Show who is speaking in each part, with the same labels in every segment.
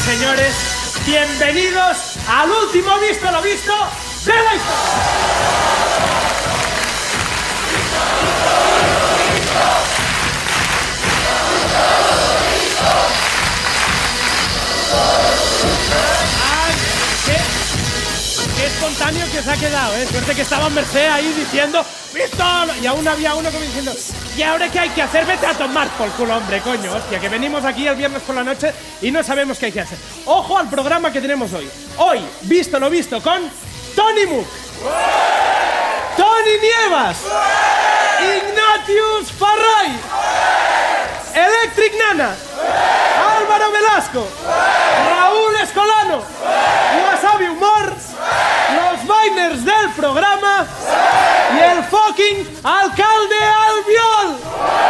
Speaker 1: señores, bienvenidos al último Visto lo Visto de la historia. Qué espontáneo que se ha quedado, ¿eh? Suerte que estaba Merced ahí diciendo ¡Visto! Y aún había uno como diciendo ¿y ahora qué hay que hacer? Vete a tomar por culo, hombre, coño. Hostia, que venimos aquí el viernes por la noche y no sabemos qué hay que hacer. Ojo al programa que tenemos hoy. Hoy, Visto lo Visto con Tony Mook, Tony Nievas, Ignatius Farray, Electric Nana, Álvaro Velasco, Raúl Escolano, Wasabi Humor, los Vainers del programa y el fucking alcalde Albiol.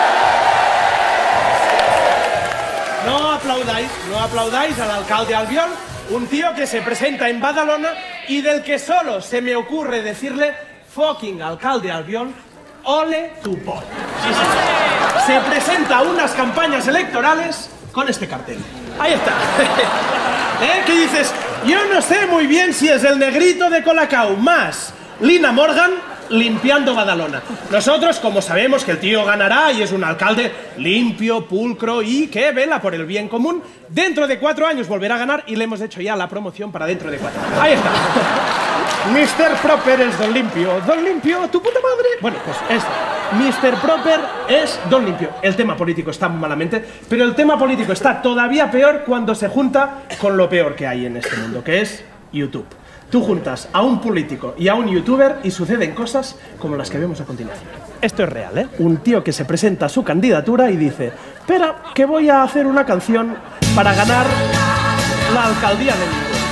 Speaker 1: No aplaudáis al alcalde Albiol, un tío que se presenta en Badalona y del que solo se me ocurre decirle fucking alcalde Albiol, ole tu polla. Sí, sí. Se presenta a unas campañas electorales con este cartel. Ahí está. ¿Qué dices? Yo no sé muy bien si es el negrito de Colacao más Lina Morgan limpiando Badalona. Nosotros, como sabemos que el tío ganará y es un alcalde limpio, pulcro y que vela por el bien común, dentro de 4 años volverá a ganar y le hemos hecho ya la promoción para dentro de 4. Ahí está. Mr. Proper es Don Limpio. Don Limpio, tu puta madre. Bueno, pues esto. Mr. Proper es Don Limpio. El tema político está muy malamente, pero el tema político está todavía peor cuando se junta con lo peor que hay en este mundo, que es YouTube. Tú juntas a un político y a un youtuber y suceden cosas como las que vemos a continuación. Esto es real, ¿eh? Un tío que se presenta a su candidatura y dice: espera, que voy a hacer una canción para ganar la alcaldía de mi pueblo.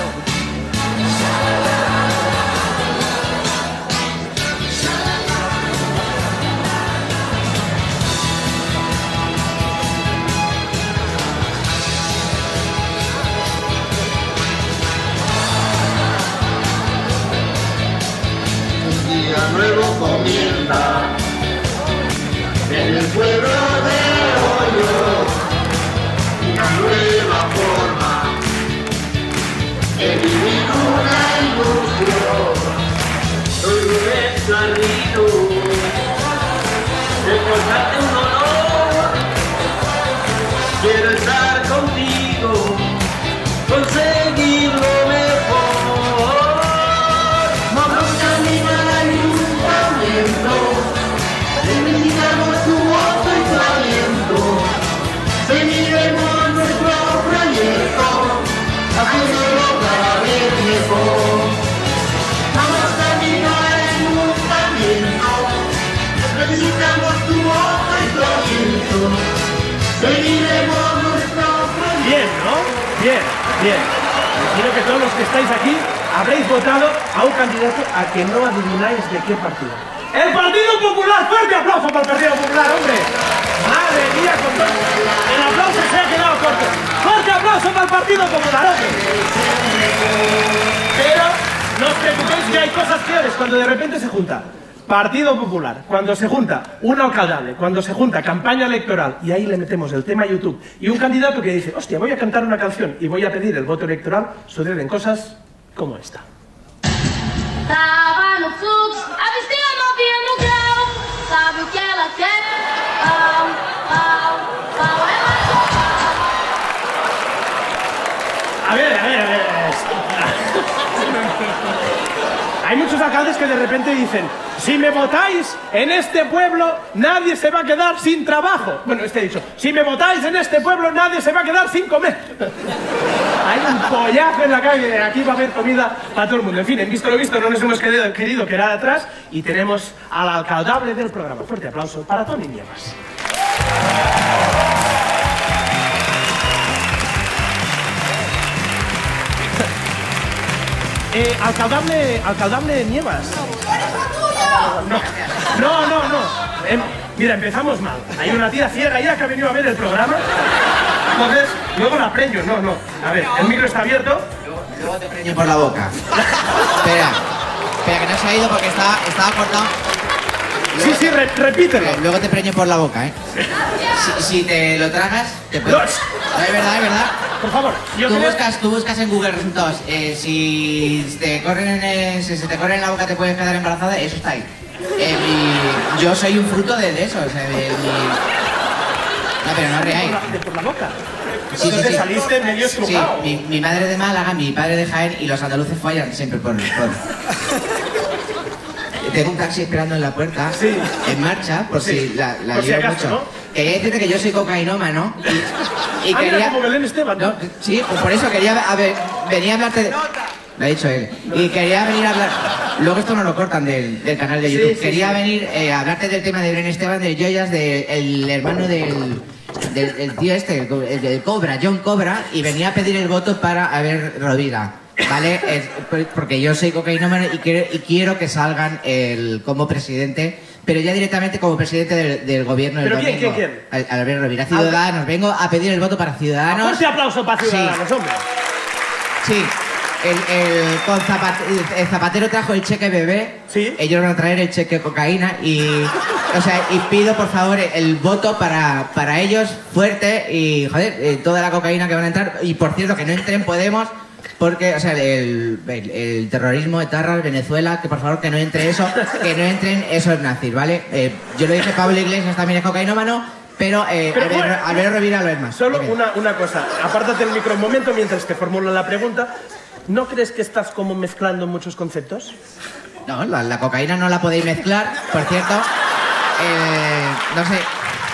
Speaker 2: Nuevo comienza en el pueblo de Hoyo, una nueva forma de vivir una ilusión. Soy Rubén Garrido, de contarte un honor. Quiero estar contigo, conseguir lo mejor. Necesitamos tu voz y tu aliento. Seguiremos nuestro proyecto, haciéndolo cada vez mejor. Vamos camino al ayuntamiento. Necesitamos tu voz y tu aliento. Seguiremos nuestro proyecto.
Speaker 1: Bien, ¿no? Bien, bien. Quiero que todos los que estáis aquí habréis votado a un candidato a que no adivináis de qué partido. ¡El Partido Popular! ¡Fuerte aplauso para el Partido Popular, hombre! ¡Madre mía, con todo! El aplauso se ha quedado corto. ¡Fuerte aplauso para el Partido Popular, hombre! Pero no os preocupéis que hay cosas peores cuando de repente se junta Partido Popular, cuando se junta un alcaldable, cuando se junta campaña electoral y ahí le metemos el tema YouTube y un candidato que dice: hostia, voy a cantar una canción y voy a pedir el voto electoral, suceden cosas como esta.
Speaker 3: Tava no fluxo, a bicicleta novinha no grau. Sabe o que ela quer?
Speaker 1: A ver. Hay muchos alcaldes que de repente dicen: si me votáis en este pueblo, nadie se va a quedar sin trabajo. Bueno, este ha dicho: si me votáis en este pueblo, nadie se va a quedar sin comer. Hay un pollazo en la calle, aquí va a haber comida para todo el mundo. En fin, en Visto lo Visto no nos hemos querido quedar atrás y tenemos al alcaldable del programa. Fuerte aplauso para Tony Nievas. Alcaldable Nievas. No. Mira, empezamos mal. Hay una tía ciega ya que ha venido a ver el programa. Entonces, luego la preño. No. A ver, el micro está abierto.
Speaker 4: Luego te preño por la boca. Espera, que no se ha ido porque estaba cortado.
Speaker 1: Sí, repítelo.
Speaker 4: Luego te preño por la boca, ¿eh? Si te lo tragas, te puedes... Es verdad.
Speaker 1: por favor. Yo creo...
Speaker 4: Tú buscas en Google resultados. Si se te corren en la boca te puedes quedar embarazada, eso está ahí. Yo soy un fruto de eso, o sea, No, pero no reáis.
Speaker 1: ¿Por la boca?
Speaker 4: Sí,
Speaker 1: Entonces
Speaker 4: sí.
Speaker 1: saliste medio estrujado.
Speaker 4: Sí, mi madre de Málaga, mi padre de Jaén y los andaluces follan siempre por... Tengo un taxi esperando en la puerta,
Speaker 1: Sí.
Speaker 4: en marcha, por
Speaker 1: Sí.
Speaker 4: si la
Speaker 1: Por si
Speaker 4: lío
Speaker 1: acaso,
Speaker 4: mucho.
Speaker 1: ¿no?
Speaker 4: Quería decirte que yo soy cocainómano y
Speaker 1: Ah, mira, como Belén Esteban.
Speaker 4: No, sí, pues por eso quería venía a hablarte de... Lo ha dicho él. Y quería venir a hablar... Luego esto no lo cortan del canal de YouTube.
Speaker 1: Sí,
Speaker 4: Quería
Speaker 1: sí.
Speaker 4: venir a hablarte del tema de Belén Esteban, de Joyas, del hermano del tío este, el Cobra, John Cobra, y venía a pedir el voto para Albert Rovira, ¿vale? Porque yo soy cocainómano y quiero que salgan como presidente, pero ya directamente como presidente del gobierno del
Speaker 1: ¿Pero quién,
Speaker 4: domingo.
Speaker 1: quién?
Speaker 4: Albert Rovira, Ciudadanos. Vengo a pedir el voto para Ciudadanos.
Speaker 1: Fuerte aplauso para Ciudadanos,
Speaker 4: Sí.
Speaker 1: hombre.
Speaker 4: Sí. El Zapatero trajo el cheque bebé,
Speaker 1: Sí.
Speaker 4: ellos van a traer el cheque cocaína y pido por favor el voto para ellos fuerte y joder, toda la cocaína que van a entrar y por cierto que no entren Podemos porque, o sea, el terrorismo, etarras, Venezuela, que por favor que no entre eso, que no entren esos nazis, ¿vale? Yo lo dije, Pablo Iglesias también es cocainómano, pero
Speaker 1: bueno,
Speaker 4: Albert Rovira lo es más.
Speaker 1: Solo
Speaker 4: Dime.
Speaker 1: una cosa. Apártate el micro un momento mientras te formulo la pregunta. ¿No crees que estás como mezclando muchos conceptos?
Speaker 4: No, la cocaína no la podéis mezclar, por cierto. No sé.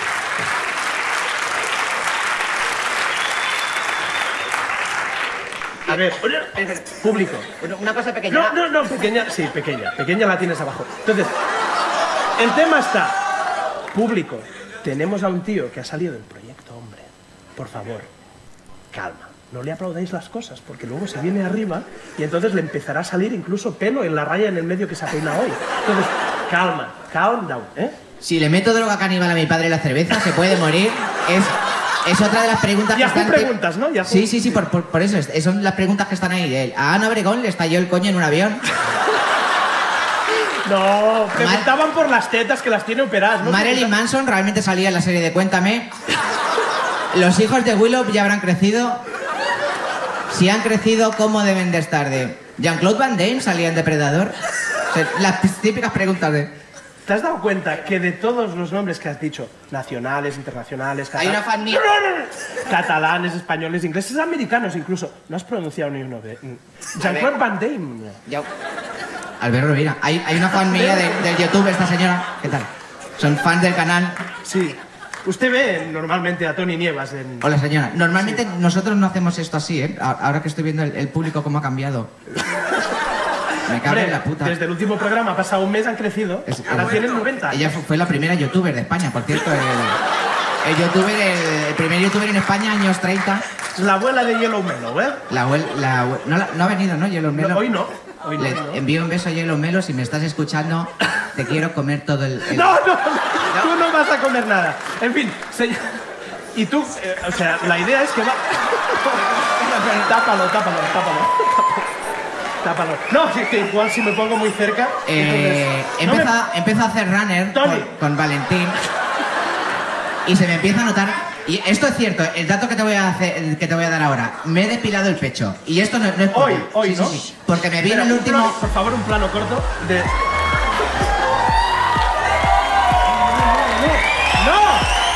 Speaker 1: A ver, público.
Speaker 4: Una cosa pequeña.
Speaker 1: No, pequeña, sí, pequeña. Pequeña la tienes abajo. Entonces, el tema está. Público, tenemos a un tío que ha salido del proyecto, hombre. Por favor, calma. No le aplaudáis las cosas, porque luego se viene arriba y entonces le empezará a salir incluso pelo en la raya en el medio que se ha peinado hoy. Entonces, calma, calm down, ¿eh?
Speaker 4: Si le meto droga caníbal a mi padre en la cerveza, se puede morir. Es otra de las preguntas que
Speaker 1: Yahoo
Speaker 4: están...
Speaker 1: preguntas, ¿no? Yahoo.
Speaker 4: Sí, por eso. Son las preguntas que están ahí. A Ana Obregón le estalló el coño en un avión.
Speaker 1: No, preguntaban por las tetas que las tiene operadas, ¿no?
Speaker 4: Marilyn Manson realmente salía en la serie de Cuéntame. Los hijos de Willow ya habrán crecido. Si han crecido, ¿cómo deben de estar de...? ¿Jean-Claude Van Damme salía en Depredador? O sea, las típicas preguntas de...
Speaker 1: ¿Te has dado cuenta que de todos los nombres que has dicho, nacionales, internacionales,
Speaker 4: Hay una fan mía.
Speaker 1: catalanes, españoles, ingleses, americanos incluso, no has pronunciado ni uno de... Jean-Claude Van Damme.
Speaker 4: Ya... Albert Rovira. Hay una fan mía del YouTube, esta señora. ¿Qué tal? Son fans del canal.
Speaker 1: Sí. Usted ve normalmente a Tony Nievas en...
Speaker 4: Hola, señora. Normalmente nosotros no hacemos esto así, ¿eh? Ahora que estoy viendo el público cómo ha cambiado. Me cago
Speaker 1: Hombre,
Speaker 4: en la puta.
Speaker 1: desde el último programa ha pasado un mes, han crecido. Ahora tienen 90.
Speaker 4: Ella fue la primera youtuber de España, por cierto. El primer youtuber en España, años 30.
Speaker 1: La abuela de Yellow Mellow, ¿eh?
Speaker 4: No ha venido, ¿no? Yellow Melo.
Speaker 1: No, hoy no. Hoy no,
Speaker 4: Le
Speaker 1: no.
Speaker 4: envío un beso a Yellow Melo. Si me estás escuchando, te quiero comer todo el...
Speaker 1: No, tú no vas a comer nada. En fin, y tú, o sea, la idea es que va... Tápalo. No, sí, que igual si me pongo muy cerca... entonces,
Speaker 4: Empiezo a hacer runner
Speaker 1: Tony.
Speaker 4: con Valentín y se me empieza a notar. Y esto es cierto, el dato que te voy a dar ahora. Me he depilado el pecho. Y esto no es poco.
Speaker 1: Hoy,
Speaker 4: Sí,
Speaker 1: ¿no?
Speaker 4: sí. Porque me viene
Speaker 1: Espera,
Speaker 4: el
Speaker 1: un
Speaker 4: último...
Speaker 1: plano, por favor, un plano corto de... ¡No!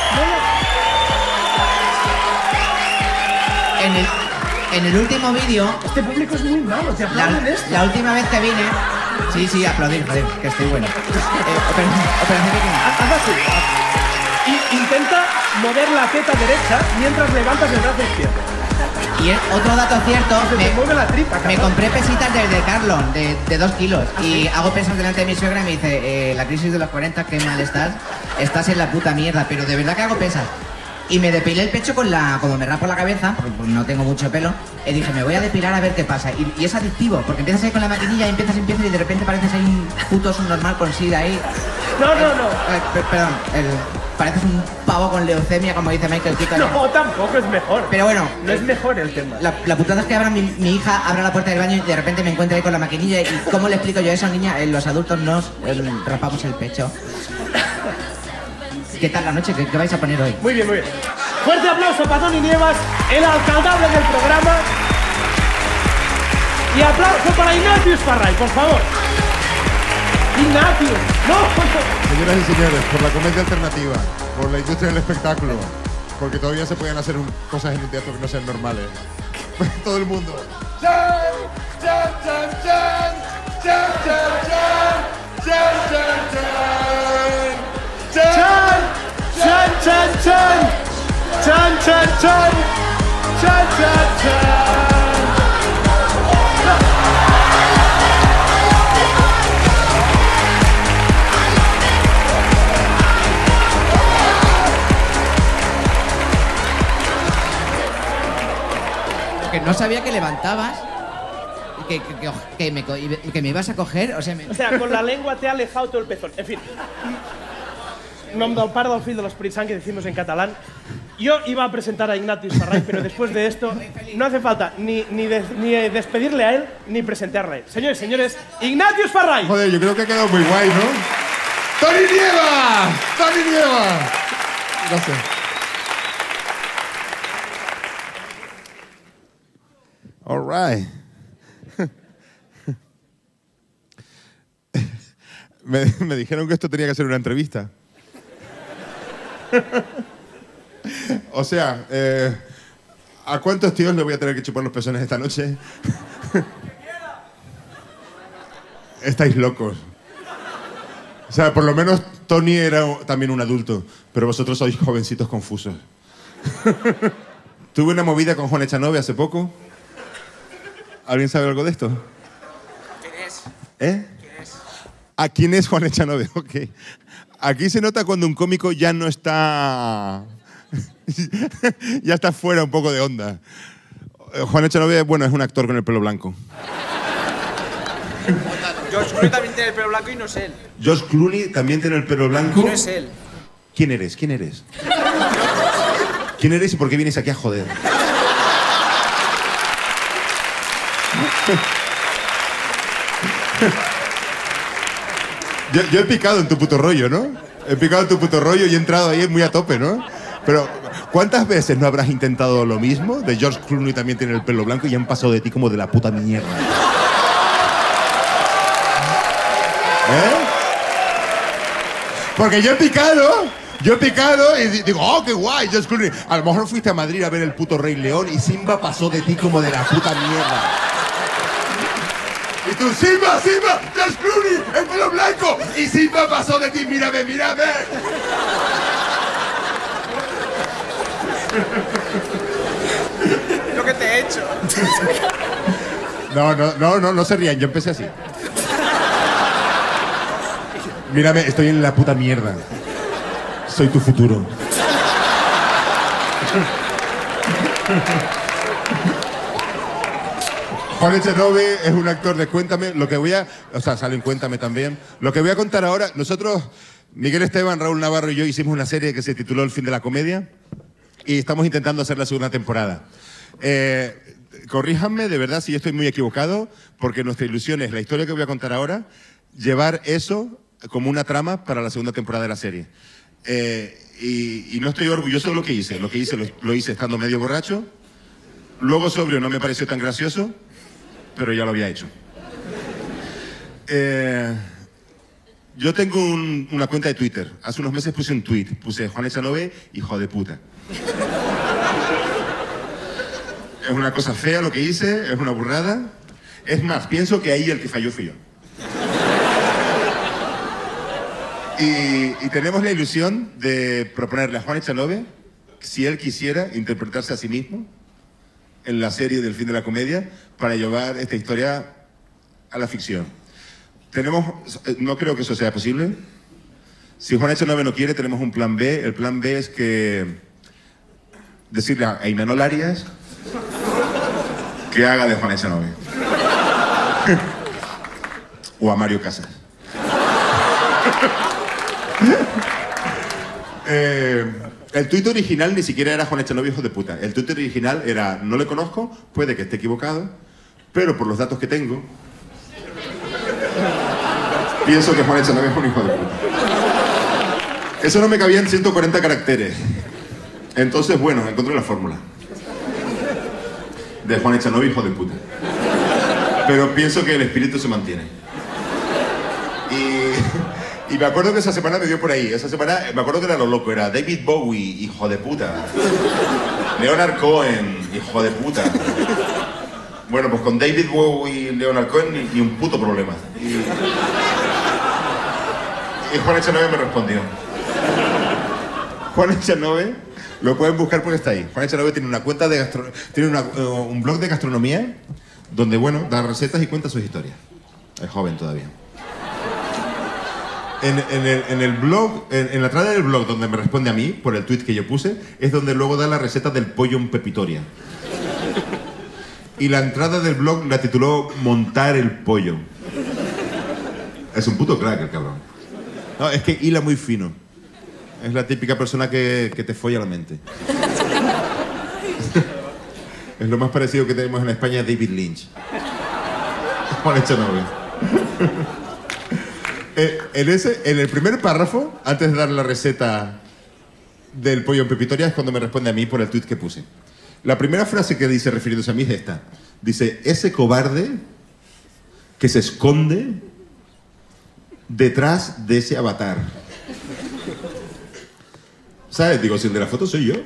Speaker 4: En el último vídeo,
Speaker 1: Este público es muy malo, te aplauden esto.
Speaker 4: la última vez que vine... Sí, aplaudir, joder, que estoy bueno. Operación pequeña.
Speaker 1: Haz así. Y intenta mover la teta derecha mientras levantas el brazo izquierdo.
Speaker 4: Y otro dato cierto,
Speaker 1: Se te mueve la tripa,
Speaker 4: me
Speaker 1: cabrón.
Speaker 4: compré pesitas del Decathlon de 2 kilos y hago pesas delante de mi suegra y me dice, la crisis de los 40, qué mal estás en la puta mierda, pero de verdad que hago pesas. Y me depilé el pecho como me rapo la cabeza, porque no tengo mucho pelo, y dije, me voy a depilar a ver qué pasa. Y es adictivo, porque empiezas ahí con la maquinilla y empiezas y de repente pareces ahí un puto subnormal con sida ahí.
Speaker 1: No.
Speaker 4: Perdón, pareces un pavo con leucemia, como dice Michael Keaton.
Speaker 1: No, tampoco es mejor.
Speaker 4: Pero bueno,
Speaker 1: No es mejor el tema.
Speaker 4: la putada es que ahora mi hija abre la puerta del baño y de repente me encuentra ahí con la maquinilla. ¿Y cómo le explico yo eso, niña? Los adultos nos rapamos el pecho. ¿Qué tal la noche? ¿Qué vais a poner hoy?
Speaker 1: Muy bien. Fuerte aplauso para Tony Nievas, el alcaldable del programa. Y aplauso para Ignatius Farray, por favor. Ignatius, no.
Speaker 5: Señoras y señores, por la comedia alternativa, por la industria del espectáculo, porque todavía se pueden hacer cosas en el teatro que no sean normales. Todo el mundo. ¡Chan! ¡Chan, chan, chan! ¡Chan, chan, chan! ¡Chan, chan, chan!
Speaker 1: ¡Chan! ¡Chan, chan, chan! ¡Chan, chan, chan! ¡Chan, chan, chan!
Speaker 4: Que no sabía que levantabas y que me ibas a coger, o sea...
Speaker 1: O sea, con la lengua te ha alejado todo el pezón. En fin. No em del part del fill de l'Esperit Sant, que decimos en catalán. Yo iba a presentar a Ignatius Farray, pero después de esto no hace falta ni despedirle a él ni presentarle a él. Señores, señores, Ignatius Farray.
Speaker 5: Joder, yo creo que ha quedado muy guay, ¿no? ¡Tony Nieva! ¡Tony Nieva! Gracias. All right. Me dijeron que esto tenía que ser una entrevista. O sea, ¿a cuántos tíos le voy a tener que chupar los pezones esta noche? Estáis locos. O sea, por lo menos Tony era también un adulto, pero vosotros sois jovencitos confusos. Tuve una movida con Juan Echanove hace poco. ¿Alguien sabe algo de esto?
Speaker 4: ¿Quién es?
Speaker 5: ¿Eh?
Speaker 4: ¿Quién es?
Speaker 5: ¿A quién es Juan Echanove? Ok. Aquí se nota cuando un cómico ya no está... ya está fuera un poco de onda. Juan Echanove, bueno, es un actor con el pelo blanco.
Speaker 4: George Clooney también tiene el pelo blanco y no es él.
Speaker 5: George Clooney también tiene el pelo blanco.
Speaker 4: Y no es él.
Speaker 5: ¿Quién eres? ¿Quién eres? ¿Quién eres y por qué vienes aquí a joder? Yo he picado en tu puto rollo, ¿no? He picado en tu puto rollo y he entrado ahí muy a tope, ¿no? Pero, ¿cuántas veces no habrás intentado lo mismo? De George Clooney también tiene el pelo blanco y han pasado de ti como de la puta mierda. ¿Eh? Porque yo he picado y digo, oh, qué guay, George Clooney. A lo mejor fuiste a Madrid a ver el puto Rey León y Simba pasó de ti como de la puta mierda. Y tú, Simba, Simba, George Clooney, el pelo blanco. Y Simba pasó de ti, mírame, mírame.
Speaker 4: Lo que te he hecho.
Speaker 5: No se rían, yo empecé así. Mírame, estoy en la puta mierda. Soy tu futuro. Juan Echanove es un actor de Cuéntame. Sale en Cuéntame también. Lo que voy a contar ahora, nosotros, Miguel Esteban, Raúl Navarro y yo hicimos una serie que se tituló El fin de la comedia y estamos intentando hacer la segunda temporada. Corríjanme, de verdad, si yo estoy muy equivocado, porque nuestra ilusión es la historia que voy a contar ahora, llevar eso como una trama para la segunda temporada de la serie. Y no estoy orgulloso de lo que hice. Lo que hice lo hice estando medio borracho. Luego sobrio no me pareció tan gracioso, pero ya lo había hecho. Yo tengo una cuenta de Twitter. Hace unos meses puse un tweet. Puse Juan Echanove, hijo de puta. Es una cosa fea lo que hice, es una burrada. Es más, pienso que ahí el que falló fui yo. Y tenemos la ilusión de proponerle a Juan Echanove, si él quisiera interpretarse a sí mismo en la serie del fin de la comedia, para llevar esta historia a la ficción. No creo que eso sea posible. Si Juan Echanove no quiere, tenemos un plan B. El plan B es que decirle a Imanol Arias que haga de Juan Echanove. O a Mario Casas. El tuit original ni siquiera era Juan Echanove, hijo de puta. El tuit original era, no le conozco, puede que esté equivocado, pero por los datos que tengo, pienso que Juan Echanove es un hijo de puta. Eso no me cabía en 140 caracteres. Entonces, bueno, encontré la fórmula. De Juan Echanove, hijo de puta. Pero pienso que el espíritu se mantiene. Y me acuerdo que esa semana me dio por ahí. Esa semana me acuerdo que era lo loco. Era David Bowie, hijo de puta. Leonard Cohen, hijo de puta. Bueno, pues con David Bowie y Leonard Cohen ni un puto problema. Y Juan Echanove me respondió. Juan Echanove, lo pueden buscar porque está ahí. Juan Echanove tiene una cuenta de un blog de gastronomía donde, bueno, da recetas y cuenta sus historias. Es joven todavía. En el blog, en la entrada del blog donde me responde a mí, por el tweet que yo puse, es donde luego da la receta del pollo en pepitoria. Y la entrada del blog la tituló Montar el pollo. Es un puto crack el cabrón. No, es que hila muy fino. Es la típica persona que te folla la mente. Es lo más parecido que tenemos en España a David Lynch. Juan Echanove. En el primer párrafo, antes de dar la receta del pollo en pepitoria, es cuando me responde a mí por el tuit que puse. La primera frase que dice, refiriéndose a mí, es esta. Dice, ese cobarde que se esconde detrás de ese avatar. ¿Sabes? Digo, si el de la foto soy yo.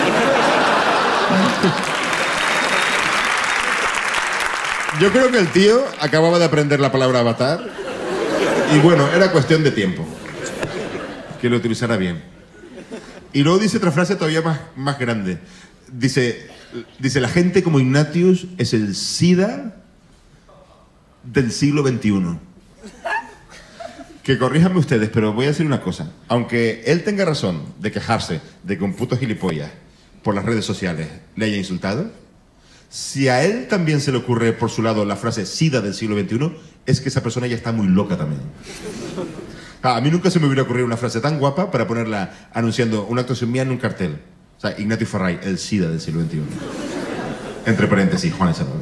Speaker 5: Yo creo que el tío acababa de aprender la palabra avatar. Y bueno, era cuestión de tiempo que lo utilizara bien. Y luego dice otra frase todavía más grande. Dice, la gente como Ignatius es el SIDA del siglo XXI. Que corríjanme ustedes, pero voy a decir una cosa. Aunque él tenga razón de quejarse de que un puto gilipollas por las redes sociales le haya insultado, si a él también se le ocurre por su lado la frase SIDA del siglo XXI, es que esa persona ya está muy loca también. A mí nunca se me hubiera ocurrido una frase tan guapa para ponerla anunciando una actuación mía en un cartel. O sea, Ignatius Farray, el SIDA del siglo XXI. Entre paréntesis, Juan Echanove.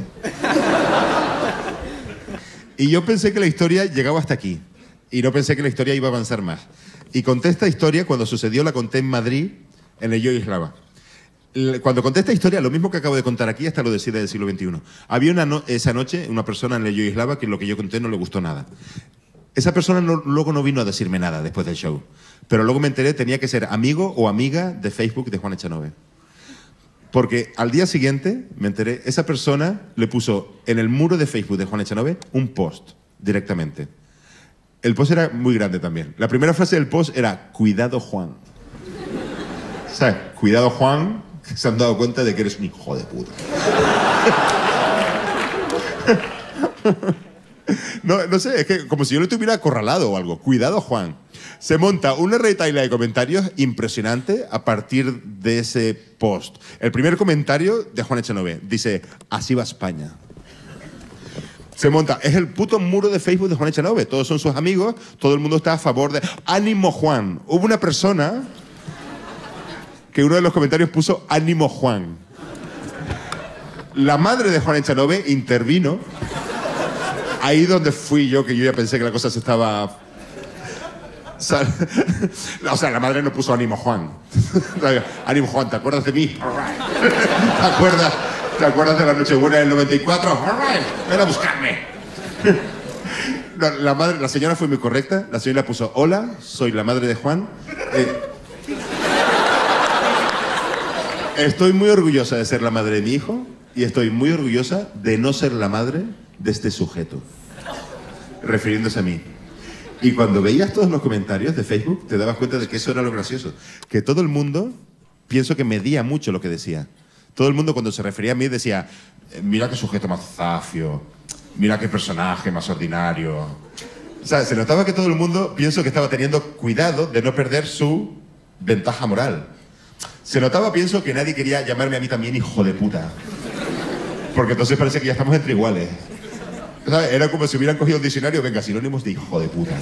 Speaker 5: Y yo pensé que la historia llegaba hasta aquí. Y no pensé que la historia iba a avanzar más. Y conté esta historia cuando sucedió, la conté en Madrid, en el Yoislava. Cuando conté esta historia, lo mismo que acabo de contar aquí, hasta lo de SIDA del siglo XXI. Había esa noche una persona en el Yoislava que lo que yo conté no le gustó nada. Esa persona luego no vino a decirme nada después del show. Pero luego me enteré, tenía que ser amigo o amiga de Facebook de Juan Echanove. Porque al día siguiente, me enteré, esa persona le puso en el muro de Facebook de Juan Echanove un post directamente. El post era muy grande también. La primera frase del post era, cuidado Juan. ¿Sabes? Cuidado Juan, que se han dado cuenta de que eres un hijo de puta. No sé, es que como si yo lo tuviera acorralado o algo. Cuidado Juan. Se monta una retaila de comentarios impresionante a partir de ese post. El primer comentario de Juan Echanove dice, así va España. Se monta, es el puto muro de Facebook de Juan Echanove. Todos son sus amigos, todo el mundo está a favor de... ¡Ánimo Juan! Hubo una persona que uno de los comentarios puso ¡Ánimo Juan! La madre de Juan Echanove intervino ahí donde fui yo, que yo ya pensé que la cosa se estaba... O sea, la madre no puso ánimo Juan. Ánimo Juan, ¿te acuerdas de mí? ¿Te acuerdas de la Nochebuena del 94? Ven a buscarme. La señora fue muy correcta. La señora puso, hola, soy la madre de Juan. Estoy muy orgullosa de ser la madre de mi hijo y estoy muy orgullosa de no ser la madre de este sujeto. Refiriéndose a mí. Y cuando veías todos los comentarios de Facebook, te dabas cuenta de que eso era lo gracioso. Que todo el mundo, pienso que medía mucho lo que decía. Todo el mundo cuando se refería a mí decía, mira qué sujeto más zafio, mira qué personaje más ordinario. O sea, se notaba que todo el mundo, pienso que estaba teniendo cuidado de no perder su ventaja moral. Se notaba, pienso, que nadie quería llamarme a mí también hijo de puta. Porque entonces parece que ya estamos entre iguales. ¿Sabes? Era como si hubieran cogido un diccionario, venga, sinónimos de hijo de puta.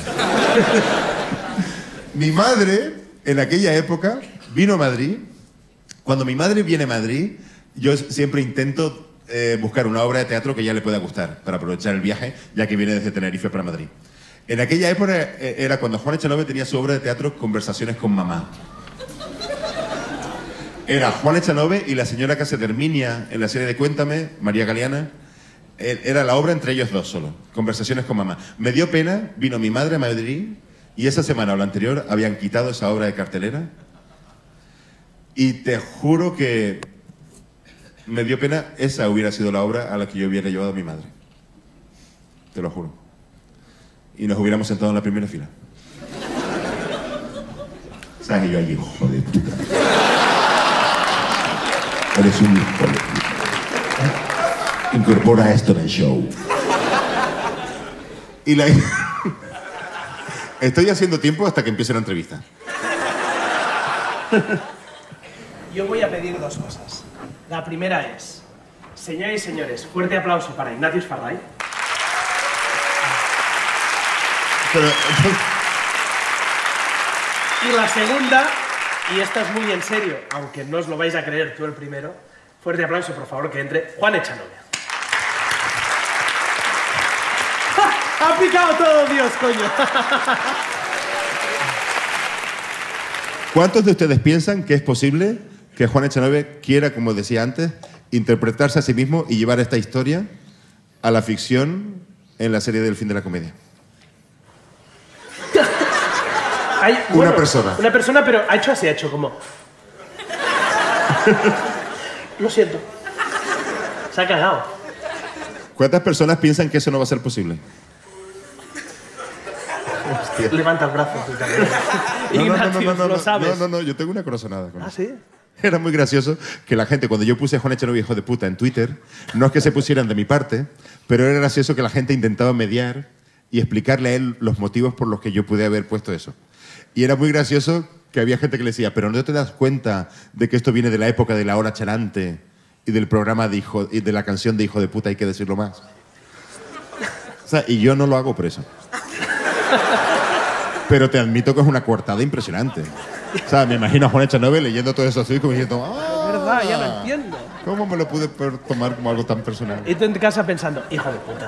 Speaker 5: Mi madre, en aquella época, vino a Madrid. Cuando mi madre viene a Madrid, yo siempre intento buscar una obra de teatro que ya le pueda gustar, para aprovechar el viaje, ya que viene desde Tenerife para Madrid. En aquella época era cuando Juan Echanove tenía su obra de teatro Conversaciones con mamá. Era Juan Echanove y la señora que hace de Herminia en la serie de Cuéntame, María Galeana. Era la obra entre ellos dos solo. Conversaciones con mamá. Me dio pena, vino mi madre a Madrid y esa semana o la anterior habían quitado esa obra de cartelera. Y te juro que me dio pena, esa hubiera sido la obra a la que yo hubiera llevado a mi madre. Te lo juro. Y nos hubiéramos sentado en la primera fila. ¿Sabes? Y yo allí, hijo de puta. Eres un hijo de puta. Incorpora esto en el show. Y la... Estoy haciendo tiempo hasta que empiece la entrevista.
Speaker 1: Yo voy a pedir dos cosas. La primera es, señoras y señores, fuerte aplauso para Ignatius Farray.
Speaker 5: Pero...
Speaker 1: Y la segunda, y esta es muy en serio, aunque no os lo vais a creer tú el primero, fuerte aplauso, por favor, que entre Juan Echanove. ¡Ja! ¡Ha picado todo Dios, coño!
Speaker 5: ¿Cuántos de ustedes piensan que es posible que Juan Echanove quiera, como decía antes, interpretarse a sí mismo y llevar esta historia a la ficción en la serie del fin de la comedia?
Speaker 1: Hay,
Speaker 5: Una persona.
Speaker 1: Una persona, pero ha hecho así, ha hecho como... Lo siento. Se ha cagado.
Speaker 5: ¿Cuántas personas piensan que eso no va a ser posible? Hostia.
Speaker 1: Levanta el brazo, tú también. Ignatius, lo sabes.
Speaker 5: No, yo tengo una corazonada con
Speaker 1: ¿Ah,
Speaker 5: eso.
Speaker 1: sí?
Speaker 5: Era muy gracioso que la gente, cuando yo puse a Juan Echanove hijo de puta en Twitter, no es que se pusieran de mi parte, pero era gracioso que la gente intentaba mediar y explicarle a él los motivos por los que yo pude haber puesto eso. Y era muy gracioso que había gente que le decía, pero ¿no te das cuenta de que esto viene de la época de la hora charante y del programa de y de la canción de hijo de puta, hay que decirlo más? O sea, y yo no lo hago por eso. Pero te admito que es una coartada impresionante. O sea, me imagino a Juan Echanove leyendo todo eso así como diciendo,
Speaker 1: Es verdad, ya lo entiendo.
Speaker 5: ¿cómo me lo pude tomar como algo tan personal?
Speaker 1: Y tú en casa pensando, hijo de puta.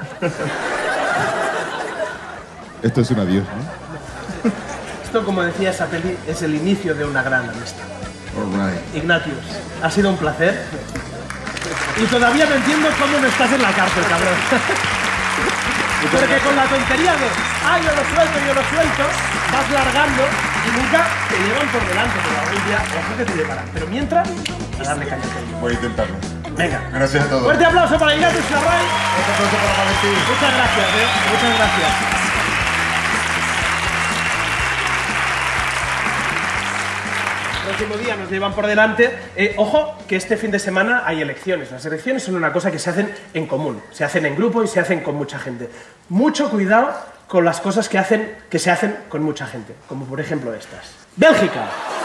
Speaker 5: Esto es un adiós, ¿no?
Speaker 1: Esto, como decía esa peli, es el inicio de una gran amistad.
Speaker 5: All right.
Speaker 1: Ignatius, ha sido un placer. Y todavía no entiendo cómo no estás en la cárcel, cabrón. Porque con la tontería de, yo lo suelto, vas largando y nunca te llevan por delante, pero algún día, ojo que te llevarán. Pero mientras, a darle caña.
Speaker 5: Voy a intentarlo.
Speaker 1: Venga.
Speaker 5: Gracias a todos.
Speaker 1: Fuerte aplauso para Ignatius Farray.
Speaker 5: Otro aplauso para Valentín.
Speaker 1: Muchas gracias, muchas gracias. El próximo día nos llevan por delante. Ojo, que este fin de semana hay elecciones. Las elecciones son una cosa que se hacen en común, se hacen en grupo y se hacen con mucha gente. Mucho cuidado con las cosas que se hacen con mucha gente, como por ejemplo estas. ¡Bélgica!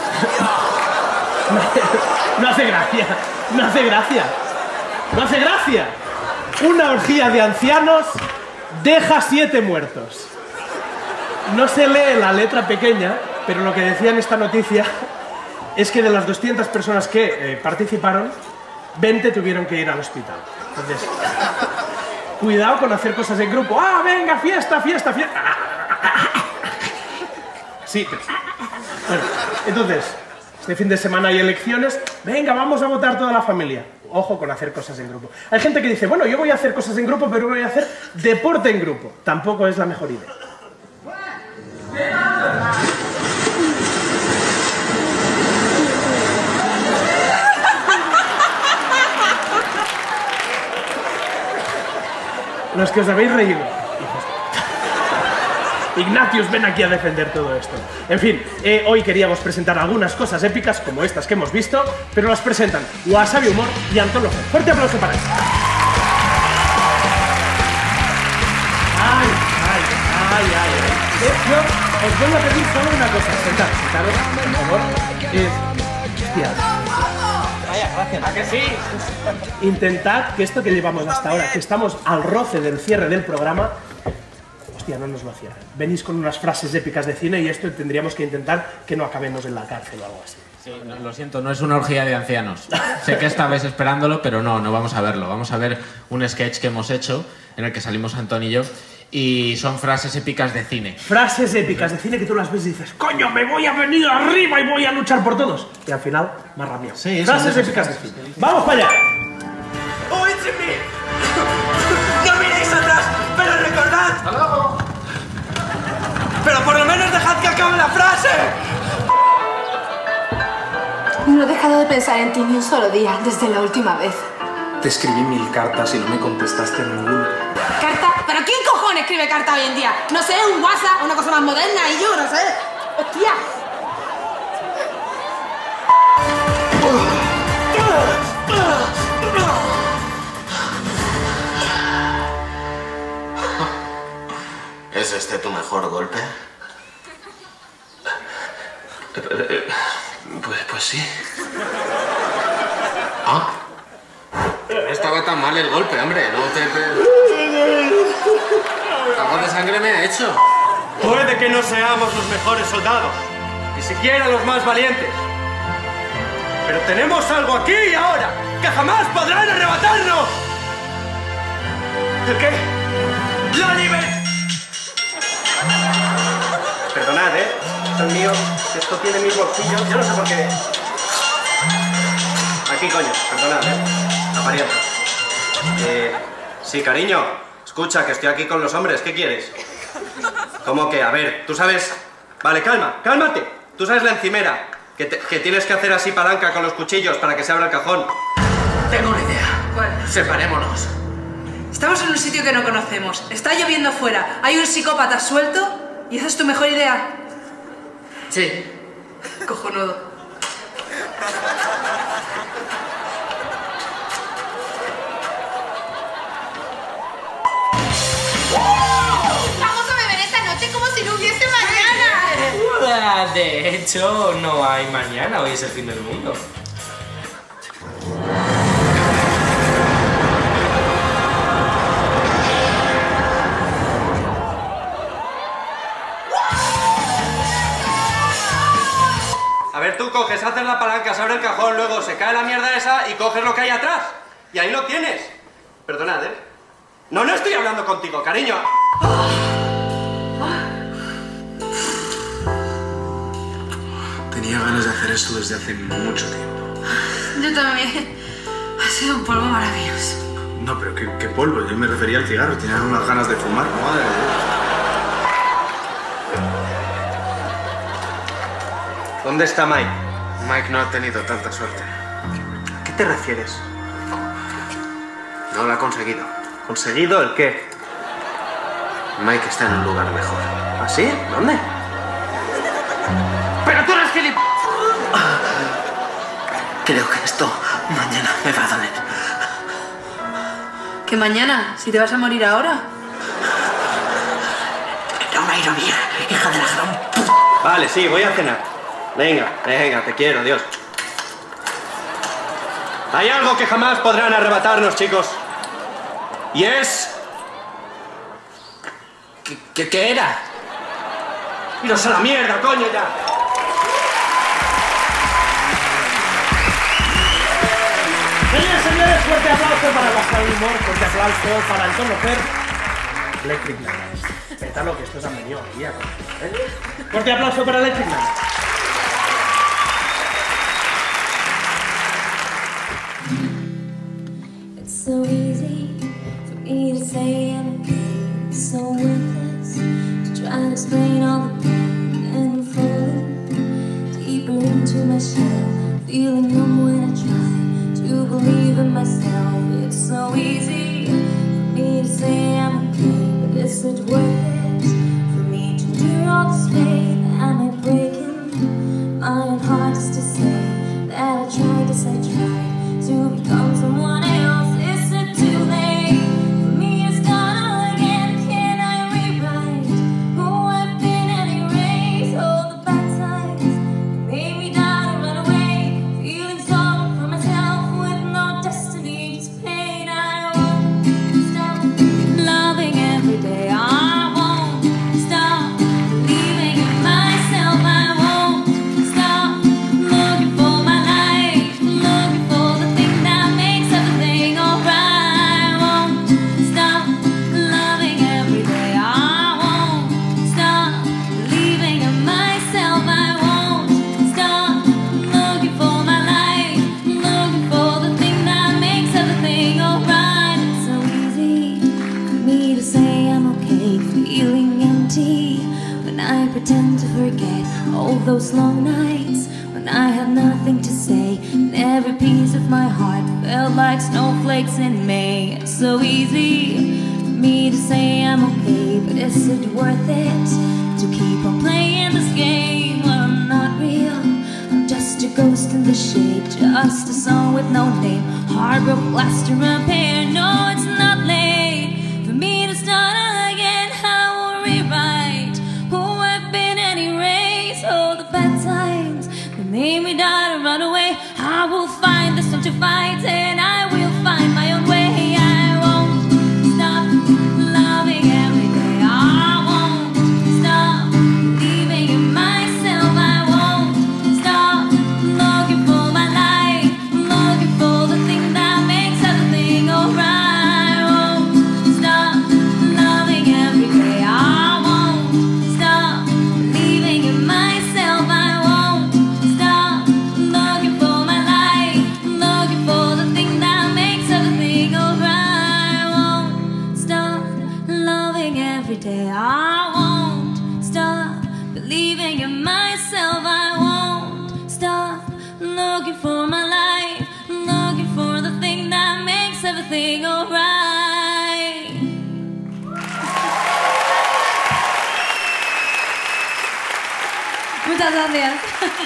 Speaker 1: No hace gracia, no hace gracia, no hace gracia. Una orgía de ancianos deja 7 muertos. No se lee la letra pequeña, pero lo que decía en esta noticia es que de las 200 personas que participaron, 20 tuvieron que ir al hospital. Entonces, cuidado con hacer cosas en grupo. Venga, fiesta, fiesta, fiesta! Sí, pero... Bueno, entonces, este fin de semana hay elecciones. Venga, vamos a votar toda la familia. Ojo con hacer cosas en grupo. Hay gente que dice, bueno, yo voy a hacer cosas en grupo, pero voy a hacer deporte en grupo. Tampoco es la mejor idea. Los que os habéis reído. Ignatius, ven aquí a defender todo esto. En fin, hoy queríamos presentar algunas cosas épicas como estas que hemos visto, pero las presentan Wasabi Humor y Antón López. Fuerte aplauso para ellos. ¡Ay! Yo os voy a pedir solo una cosa. Sentaros, por favor. Hostia. Vaya, gracias. ¿A que sí? Intentad que esto que llevamos hasta ahora, que estamos al roce del cierre del programa, hostia, no nos lo cierren. Venís con unas frases épicas de cine y esto tendríamos que intentar que no acabemos en la cárcel o algo así.
Speaker 6: Sí, no, lo siento, no es una orgía de ancianos. Sé que estabais esperándolo, pero no vamos a verlo. Vamos a ver un sketch que hemos hecho en el que salimos Antón y yo. Y son frases épicas de cine.
Speaker 1: Frases épicas de cine que tú las ves y dices, coño, me voy a venir arriba y voy a luchar por todos. Y al final, más rápido.
Speaker 6: Sí, eso,
Speaker 1: frases épicas de cine. ¡Vamos para allá!
Speaker 7: ¡Oídme! ¡No miréis atrás! ¡Pero recordad! ¡Hasta luego! ¡Pero por lo menos dejad que acabe la frase!
Speaker 8: No he dejado de pensar en ti ni un solo día desde la última vez.
Speaker 9: Te escribí 1000 cartas y no me contestaste ninguna.
Speaker 8: ¿Carta? ¿Pero quién cojones escribe carta hoy en día? No sé, un WhatsApp, una cosa más moderna y yo, no sé. ¡Hostia!
Speaker 10: ¿Es este tu mejor golpe? Pues sí. ¿Ah? No estaba tan mal el golpe, hombre. No te... Algo de sangre me ha hecho.
Speaker 7: Puede que no seamos los mejores soldados, ni siquiera los más valientes. Pero tenemos algo aquí y ahora que jamás podrán arrebatarnos. ¿El qué? ¡La libertad! Perdonad, esto es mío, esto tiene mis bolsillos, yo no sé por qué. Aquí, coño, perdonad, apariencia. Sí, cariño, escucha, que estoy aquí con los hombres, ¿qué quieres? ¿Cómo que? A ver, tú sabes... Vale, cálmate. Tú sabes la encimera, que tienes que hacer así palanca con los cuchillos para que se abra el cajón.
Speaker 11: Tengo una idea.
Speaker 8: ¿Cuál?
Speaker 11: Separémonos.
Speaker 8: Estamos en un sitio que no conocemos. Está lloviendo fuera. Hay un psicópata suelto y esa es tu mejor idea.
Speaker 11: Sí.
Speaker 8: Cojonudo. Vamos a beber esta noche como si no hubiese mañana.
Speaker 11: De hecho, no hay mañana. Hoy es el fin del mundo.
Speaker 7: A ver, tú coges, haces la palanca, se abre el cajón, luego se cae la mierda esa y coges lo que hay atrás. Y ahí lo tienes. Perdonad, No estoy hablando contigo, cariño.
Speaker 9: Tenía ganas de hacer esto desde hace mucho tiempo.
Speaker 8: Yo también. Ha sido un polvo maravilloso.
Speaker 9: No, pero ¿qué polvo? Yo me refería al cigarro. Tenía unas ganas de fumar. Madre de Dios.
Speaker 7: ¿Dónde está Mike?
Speaker 10: Mike no ha tenido tanta suerte.
Speaker 7: ¿A qué te refieres?
Speaker 10: No lo ha conseguido.
Speaker 7: ¿Conseguido el qué?
Speaker 10: Mike está en un lugar mejor.
Speaker 7: ¿Ah, sí? ¿Dónde?
Speaker 11: ¡Pero tú eres gilipollas!
Speaker 10: Creo que esto mañana me va a doler.
Speaker 8: ¿Qué mañana? ¿Si te vas a morir ahora?
Speaker 10: Era una ironía, hija de la gran puta.
Speaker 7: Vale, sí, voy a cenar. Venga, te quiero, adiós. Hay algo que jamás podrán arrebatarnos, chicos. Y es...
Speaker 11: ¿Qué era?
Speaker 7: ¡Iros a la mierda, coño, ya!
Speaker 1: Señores, fuerte aplauso para la sala de humor, fuerte aplauso para Antonio Fer. Electric Man. Pétalo, que estos han venido aquí a conocer, ¿eh? Fuerte aplauso para Electric Man.
Speaker 12: It's so easy for me to say I'm okay. It's so worthless to try to explain all the pain and falling deeper into my shell, feeling numb when I try to believe in myself. It's so easy for me to say I'm okay, but it's such worthless for me to endure all this pain. Am I breaking my own heart just to say that I tried, yes I tried to become someone else? Is it too late for me to start all again? Can I rewrite who I've been and erase all the bad times that made me die to run away? Feeling sorrow for myself with no destiny, just pain. I won't stop loving every day. bed. All those long nights when I had nothing to say, and every piece of my heart felt like snowflakes in May. It's so easy for me to say I'm okay, but is it worth it to keep on playing this game? Well, I'm not real, I'm just a ghost in the shade, just a song with no name, heartbroken glass to repair. No, it's not late for me to start again. I will rewrite who I've been and erase all the bad times that made me die to run away. I will find the strength to fight, and I will find my own way. I won't stop loving every day. I won't stop believing in myself. I won't stop looking for my life, looking for the thing that makes everything alright. I won't stop loving every day. I won't stop believing in myself. I won't stop looking for my life, looking for the thing that makes everything alright. I won't stop loving every day. I won't stop believing in myself. I won't stop looking for my life, looking for the thing that makes everything alright.
Speaker 8: Muchas gracias.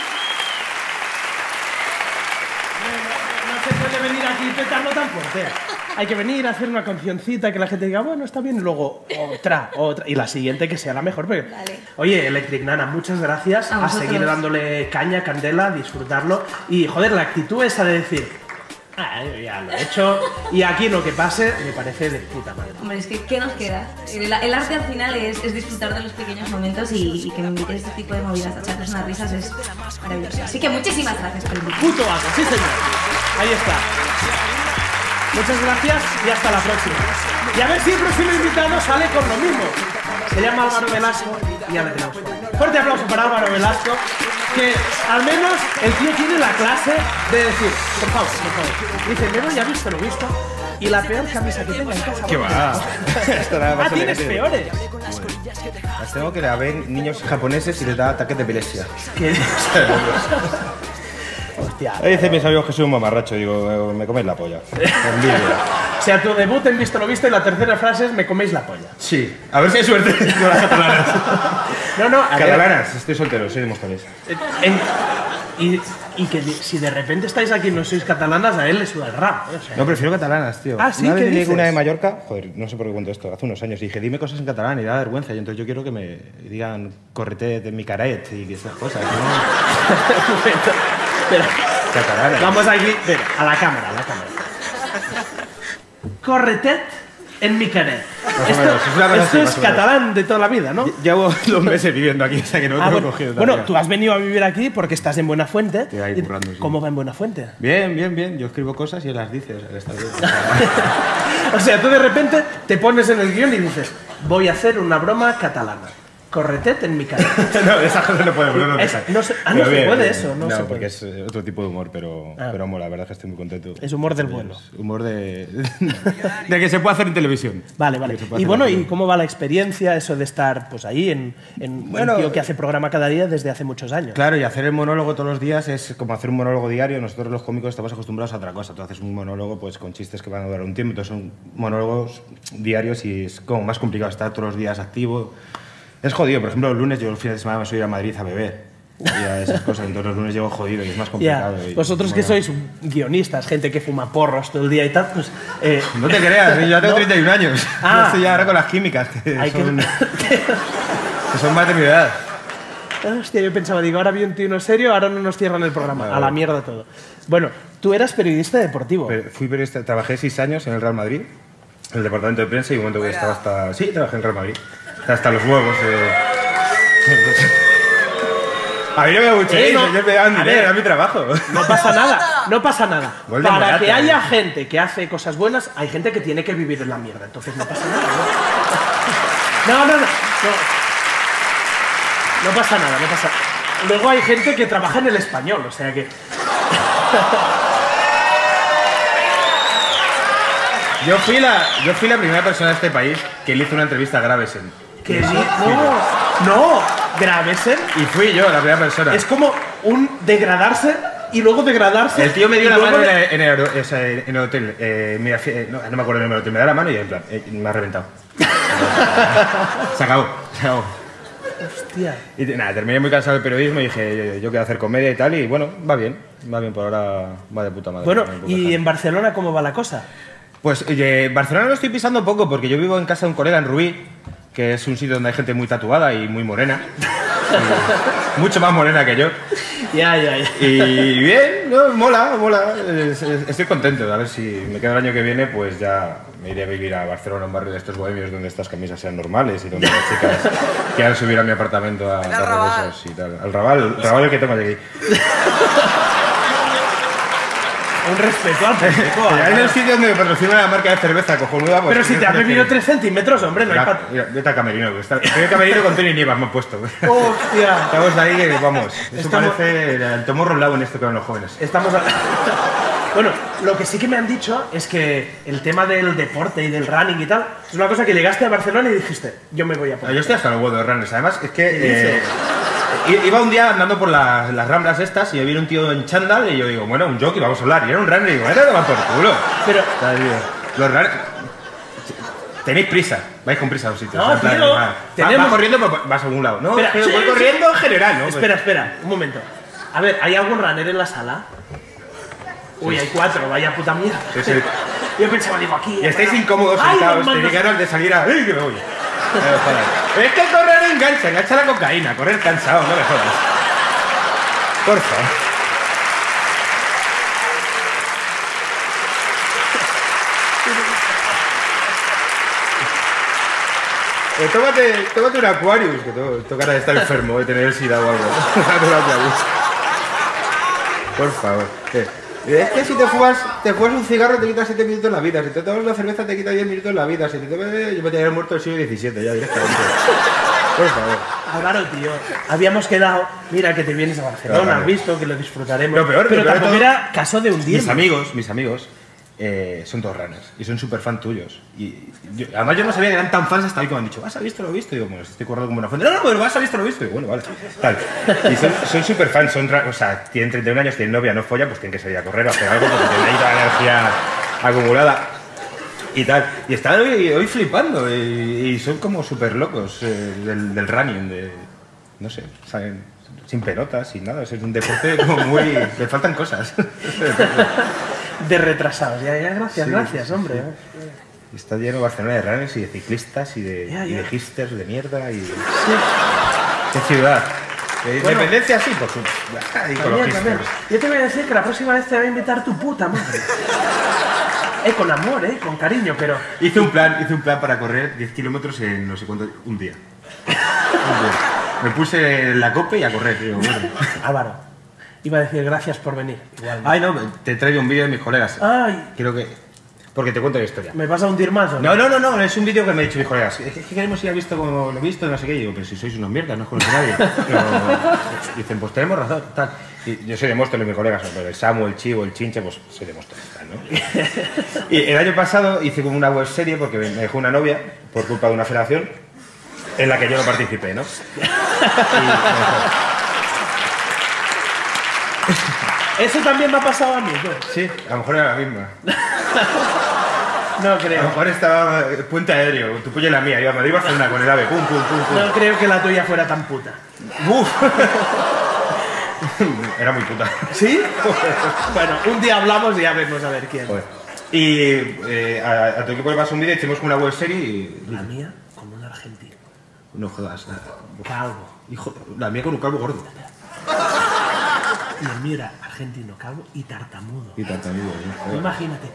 Speaker 1: No se puede venir aquí y petarlo tan fuerte. Hay que venir a hacer una cancioncita que la gente diga, bueno, está bien, y luego otra, y la siguiente que sea la mejor. Porque...
Speaker 8: Vale.
Speaker 1: Oye, Electric Nana, muchas gracias.
Speaker 8: A
Speaker 1: A
Speaker 8: vosotros.
Speaker 1: seguir dándole caña, candela, disfrutarlo. Y, joder, la actitud esa de decir, yo ya lo he hecho, y aquí lo que pase me parece de puta madre.
Speaker 13: Hombre, es que ¿qué nos queda? El arte al final es disfrutar de los pequeños momentos y que me invites a este tipo de movidas a echarnos unas risas es maravilloso. Así que muchísimas gracias por invitarme.
Speaker 1: Puto amo, sí señor. Ahí está. Muchas gracias y hasta la próxima. Y a ver si el próximo invitado sale con lo mismo. Se llama Álvaro Velasco y ya le tenemos por ahí. Fuerte aplauso para Álvaro Velasco, que al menos el tío tiene la clase de decir, por favor. Dice, me voy a visto lo visto y la peor camisa que tenga en casa.
Speaker 14: ¿Qué va? Esto nada más
Speaker 1: tienes
Speaker 14: elegante.
Speaker 1: peores.
Speaker 14: Las tengo que ver niños japoneses y les da ataques de epilepsia.
Speaker 1: ¿Qué? Hostia.
Speaker 14: Ahí dicen mis amigos que soy un mamarracho, digo, me coméis la polla. Envidia.
Speaker 1: O sea, tu debut en Visto lo Visto y la tercera frase es me coméis la polla.
Speaker 14: Sí, a ver si hay suerte con las catalanas.
Speaker 1: No, a ver.
Speaker 14: Catalanas, estoy soltero, soy de Móstoles.
Speaker 1: Y que si de repente estáis aquí y no sois catalanas, a él le suda el rap. O sea.
Speaker 14: No, prefiero catalanas, tío.
Speaker 1: Ah, ¿sí?
Speaker 14: Una vez
Speaker 1: ¿Qué
Speaker 14: llegué
Speaker 1: dices?
Speaker 14: con una de Mallorca, joder, no sé por qué cuento esto, hace unos años, y dije, dime cosas en catalán y da vergüenza, y entonces yo quiero que me digan correte de mi caret y esas cosas, ¿no?
Speaker 1: Pero,
Speaker 14: Catalanas.
Speaker 1: vamos aquí, ven, a la cámara. Corretet en mi caret.
Speaker 14: Más o menos, es una cosa así,
Speaker 1: Esto
Speaker 14: más
Speaker 1: es
Speaker 14: o menos.
Speaker 1: catalán de toda la vida, ¿no?
Speaker 14: Llevo 2 meses viviendo aquí, o sea que no te lo he cogido
Speaker 1: bueno,
Speaker 14: todavía.
Speaker 1: tú has venido a vivir aquí porque estás en Buenafuente.
Speaker 14: Estoy ahí currando, sí.
Speaker 1: ¿Cómo va en Buenafuente?
Speaker 14: Bien. Yo escribo cosas y él las dice, o sea, que está bien.
Speaker 1: O sea, tú de repente te pones en el guión y dices, voy a hacer una broma catalana. Corretet en mi caret.
Speaker 14: No, esa cosa no puede, pero no
Speaker 1: Es-
Speaker 14: deja.
Speaker 1: no se-
Speaker 14: Pero
Speaker 1: se puede eso, no se
Speaker 14: porque
Speaker 1: puede.
Speaker 14: es otro tipo de humor, pero mola, la verdad es que estoy muy contento.
Speaker 1: Es humor del bueno.
Speaker 14: Es humor de que se puede hacer en televisión.
Speaker 1: Vale.
Speaker 14: Que se puede
Speaker 1: Y
Speaker 14: hacer
Speaker 1: bueno,
Speaker 14: en
Speaker 1: ¿y
Speaker 14: televisión.
Speaker 1: cómo va la experiencia, eso de estar pues ahí en
Speaker 14: Bueno,
Speaker 1: un tío que hace programa cada día desde hace muchos años?
Speaker 14: Claro, y hacer el monólogo todos los días es como hacer un monólogo diario. Nosotros los cómicos estamos acostumbrados a otra cosa. Tú haces un monólogo pues con chistes que van a durar un tiempo, entonces son monólogos diarios y es como más complicado estar todos los días activo. Es jodido, por ejemplo, los lunes yo los fines de semana me suelo ir a Madrid a beber y a esas cosas, entonces los lunes llego jodido y es más
Speaker 1: Ya,
Speaker 14: complicado. Y,
Speaker 1: vosotros que
Speaker 14: bueno.
Speaker 1: sois guionistas, gente que fuma porros todo el día y tal, pues...
Speaker 14: No te creas, yo ya tengo
Speaker 1: ¿no?
Speaker 14: 31 años.
Speaker 1: Ah.
Speaker 14: Yo estoy ya ahora con las químicas, que
Speaker 1: Hay que-
Speaker 14: son más de mi edad.
Speaker 1: Hostia, yo pensaba, digo, ahora 21 serio, ahora no nos cierran el programa.
Speaker 14: Vale.
Speaker 1: A la mierda todo. Bueno, tú eras periodista deportivo.
Speaker 14: Fui periodista, trabajé 6 años en el Real Madrid, en el departamento de prensa, y un momento que estaba hasta... Sí, trabajé en el Real Madrid. Hasta los huevos. A mí no me abucheéis,
Speaker 1: no.
Speaker 14: ellos me dan
Speaker 1: A
Speaker 14: dinero,
Speaker 1: ver.
Speaker 14: era mi trabajo.
Speaker 1: No pasa nada.
Speaker 14: Gol de
Speaker 1: Para
Speaker 14: Morata,
Speaker 1: que haya gente que hace cosas buenas, hay gente que tiene que vivir en la mierda. Entonces no pasa nada. No pasa nada. Luego hay gente que trabaja en el Español, o sea que...
Speaker 14: Yo fui la primera persona de este país que le hizo una entrevista a Gravesen,
Speaker 1: ¿Qué no, Gravesen.
Speaker 14: Y fui yo la primera persona.
Speaker 1: Es como un degradarse y luego degradarse.
Speaker 14: El tío me dio la mano en el hotel. Mira, no me acuerdo el número del hotel. Me da la mano y en plan, me ha reventado. Se acabó.
Speaker 1: Hostia.
Speaker 14: Y nada, terminé muy cansado del periodismo y dije, yo quiero hacer comedia y tal, y bueno, va bien, por ahora va de puta madre.
Speaker 1: Bueno, ¿y en Barcelona cómo va la cosa?
Speaker 14: Pues Barcelona lo estoy pisando poco porque yo vivo en casa de un colega en Rubí, que es un sitio donde hay gente muy tatuada y muy morena. Mucho más morena que yo.
Speaker 1: Ya.
Speaker 14: Y bien, no, mola. Estoy contento. A ver si me queda el año que viene, pues ya me iré a vivir a Barcelona, un barrio de estos bohemios donde estas camisas sean normales y donde las chicas quieran subir a mi apartamento a dar besos y tal. Al Raval el que tengo de aquí.
Speaker 1: Un respeto al público.
Speaker 14: Es el sitio donde me patrocina la marca de cerveza cojonuda. Pues,
Speaker 1: pero si te has bebido 3 centímetros, hombre, no hay
Speaker 14: vete al camerino. Estoy en camerino con Tony Nievas, me he puesto.
Speaker 1: Hostia.
Speaker 14: Estamos ahí que vamos. Eso parece el tomo rolado en esto que van los jóvenes.
Speaker 1: Bueno, lo que sí que me han dicho es que el tema del deporte y del running y tal es una cosa que llegaste a Barcelona y dijiste, yo me voy a poner.
Speaker 14: Yo estoy hasta los huevos de runners. Además, es que iba un día andando por las ramblas estas y me viene un tío en chándal y yo digo, bueno, un jockey, vamos a hablar. Y era un runner y digo, vete a tomar por culo.
Speaker 1: Pero
Speaker 14: los runners... Tenéis prisa, vais con prisa a los sitios.
Speaker 1: No, tío,
Speaker 14: vas corriendo, pero vas a algún lado. No,
Speaker 1: espera,
Speaker 14: voy corriendo en general, ¿no?
Speaker 1: Espera, un momento. A ver, ¿hay algún runner en la sala? Uy, hay 4, vaya puta mierda.
Speaker 14: Sí.
Speaker 1: Yo pensaba, digo, aquí...
Speaker 14: Y estáis incómodos sentados, tenéis ganas de salir a... ¡Ay, que me voy! Es que correr engancha la cocaína, correr cansado, no me jodas. Por favor. Tómate un Aquarius, que tengo cara de estar enfermo, de tener el SIDA o algo. Tómate un Aquarius. Por favor. Es que si te fumas un cigarro te quita 7 minutos la vida, si te tomas una cerveza te quita 10 minutos la vida, si te tomas... Yo me tenía muerto del siglo XVII ya directamente. Por favor.
Speaker 1: Álvaro, tío, habíamos quedado, mira que te vienes a Barcelona, has visto que lo disfrutaremos,
Speaker 14: pero
Speaker 1: tampoco era caso de hundirme.
Speaker 14: Mis amigos son todos runners y son súper fan tuyos. Y además yo no sabía que eran tan fans hasta ahí que me han dicho, ¿vas a visto lo visto? Y digo, bueno, estoy currando como una fuente. No, pero vas a visto lo visto. Y bueno, vale. Tal. Y son súper fans, o sea, tienen 31 años, tienen novia, no follan, pues tienen que salir a correr o hacer algo porque tienen ahí toda la energía acumulada. Y tal. Y están hoy flipando y son como súper locos del running, no sé, saben, sin pelotas, sin nada. Es un deporte como muy... le faltan cosas.
Speaker 1: De retrasados, ya, gracias, hombre.
Speaker 14: Sí. Está lleno Barcelona de runners y de ciclistas y de hipsters de mierda y...
Speaker 1: Sí.
Speaker 14: ¡Qué ciudad! Independencia sí, por supuesto.
Speaker 1: También. Yo te voy a decir que la próxima vez te voy a invitar tu puta madre. Con amor, con cariño, pero...
Speaker 14: Hice un plan para correr 10 kilómetros en no sé cuánto... un día. Me puse la cope y a correr, digo, bueno.
Speaker 1: Álvaro, iba a decir gracias por venir. Igual,
Speaker 14: Ay, no, te he traído un vídeo de mis colegas.
Speaker 1: Ay.
Speaker 14: Creo que... porque te cuento la historia.
Speaker 1: ¿Me vas a hundir más o no?
Speaker 14: No, es un vídeo que me han dicho mis colegas. Es que queremos ir a visto como lo he visto, no sé qué. Y digo, pero si sois unos mierdas, no os conoce nadie. Pero dicen, pues tenemos razón, tal. Y yo soy de Móstoles, mis colegas, pero el Samu, el Chivo, el Chinche, pues soy de Móstoles, tal, ¿no? Y el año pasado hice como una web serie porque me dejó una novia por culpa de una federación en la que yo no participé, ¿no?
Speaker 1: Eso también me ha pasado a mí, ¿no?
Speaker 14: Sí, a lo mejor era la misma.
Speaker 1: No creo.
Speaker 14: A lo mejor estaba puente aéreo, tu puya y la mía, me iba a hacer una con el ave, pum.
Speaker 1: No creo que la tuya fuera tan puta.
Speaker 14: ¡Uf! Era muy puta.
Speaker 1: ¿Sí? Bueno, un día hablamos y ya vemos a ver quién.
Speaker 14: Joder. Y a tu equipo le pasó un vídeo, hicimos una web serie y...
Speaker 1: La mía con un argentino.
Speaker 14: No jodas.
Speaker 1: Calvo.
Speaker 14: Hijo, la mía con un calvo gordo.
Speaker 1: Y el mío era argentino, calvo y tartamudo.
Speaker 14: ¿No?
Speaker 1: Imagínate.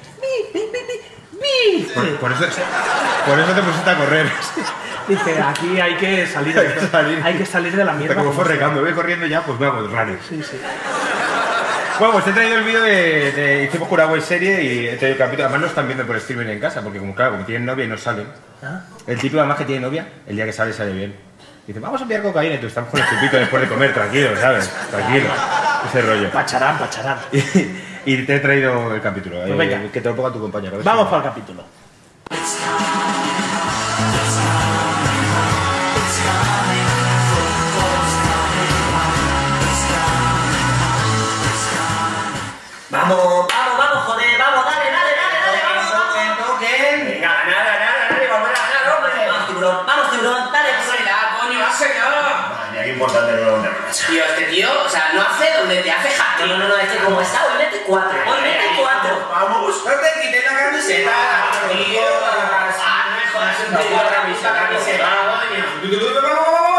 Speaker 14: Por eso te pusiste a correr.
Speaker 1: Dije, aquí hay que salir de esto. Hay que salir de la mierda.
Speaker 14: Como fue recambio, voy corriendo ya, pues vamos, running.
Speaker 1: Sí.
Speaker 14: Bueno, pues te he traído el vídeo de hicimos una web serie y he traído el capítulo. Además no están viendo por streaming en casa, porque como tienen novia y no salen. El tipo además que tiene novia, el día que sale bien. Dice, vamos a enviar cocaína y tú estás con el chupito después de comer, tranquilo, ¿sabes? Tranquilo. Ese rollo.
Speaker 1: Pacharán.
Speaker 14: Y te he traído el capítulo.
Speaker 1: Pues venga.
Speaker 14: Que te lo ponga tu compañero.
Speaker 1: Vamos para el capítulo.
Speaker 15: Vamos, joder, vamos, dale, vamos. Venga, dale, vamos a ganar, hombre. Vamos, tiburón, dale.
Speaker 11: Coño, va, señor.
Speaker 15: Madre, qué importante no lo
Speaker 11: Tío, este tío, o sea, no hace donde te hace jaque.
Speaker 15: No, es que como está, hoy mete 4.
Speaker 11: Vamos, no te quites la camiseta. Tío, no me jodas, un tío la camiseta, coño.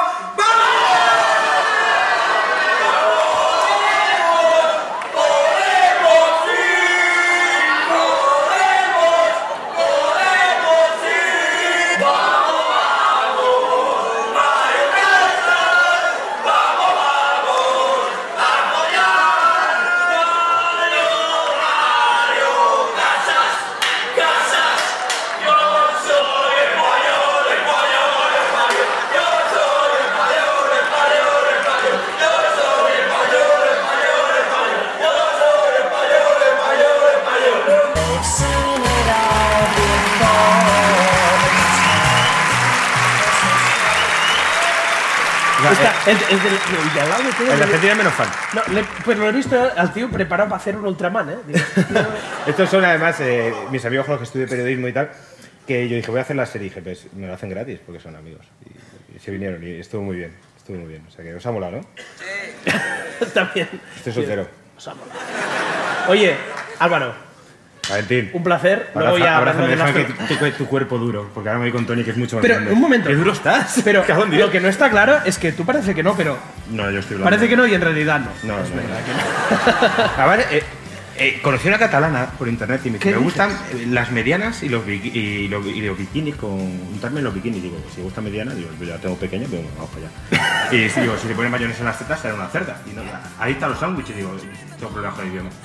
Speaker 1: El de al lado de todo.
Speaker 14: En la Argentina menos fan.
Speaker 1: No, pues lo he visto al tío preparado para hacer un Ultraman, ¿eh? Digo,
Speaker 14: Estos son además mis amigos con los que estudio periodismo y tal, que yo dije, voy a hacer la serie, y dije, pues me lo hacen gratis porque son amigos. Y se vinieron y estuvo muy bien, O sea que os ha molado, ¿no?
Speaker 1: Sí. También.
Speaker 14: Estoy soltero.
Speaker 1: Os ha molado. Oye, Álvaro.
Speaker 14: Valentín.
Speaker 1: Un placer. Luego ya
Speaker 14: abrázame, déjame que toque tu cuerpo duro, porque ahora me voy con Tony, que es mucho más
Speaker 1: Pero,
Speaker 14: grande.
Speaker 1: un momento.
Speaker 14: ¿Qué duro estás?
Speaker 1: Pero lo que no está claro es que tú parece que no, pero...
Speaker 14: No, yo estoy hablando.
Speaker 1: Parece que no y en realidad no.
Speaker 14: No, es verdad que no. A ver, conocí una catalana por internet y me dice, me gustan las medianas y los bikinis con... untarme los bikinis. Digo, si gusta mediana, digo, yo ya tengo pequeño, pero vamos para allá. Y digo, si te ponen mayonesa en las tetas, será una cerda. Y no, ahí están los sándwiches, digo, tengo problemas con el idioma.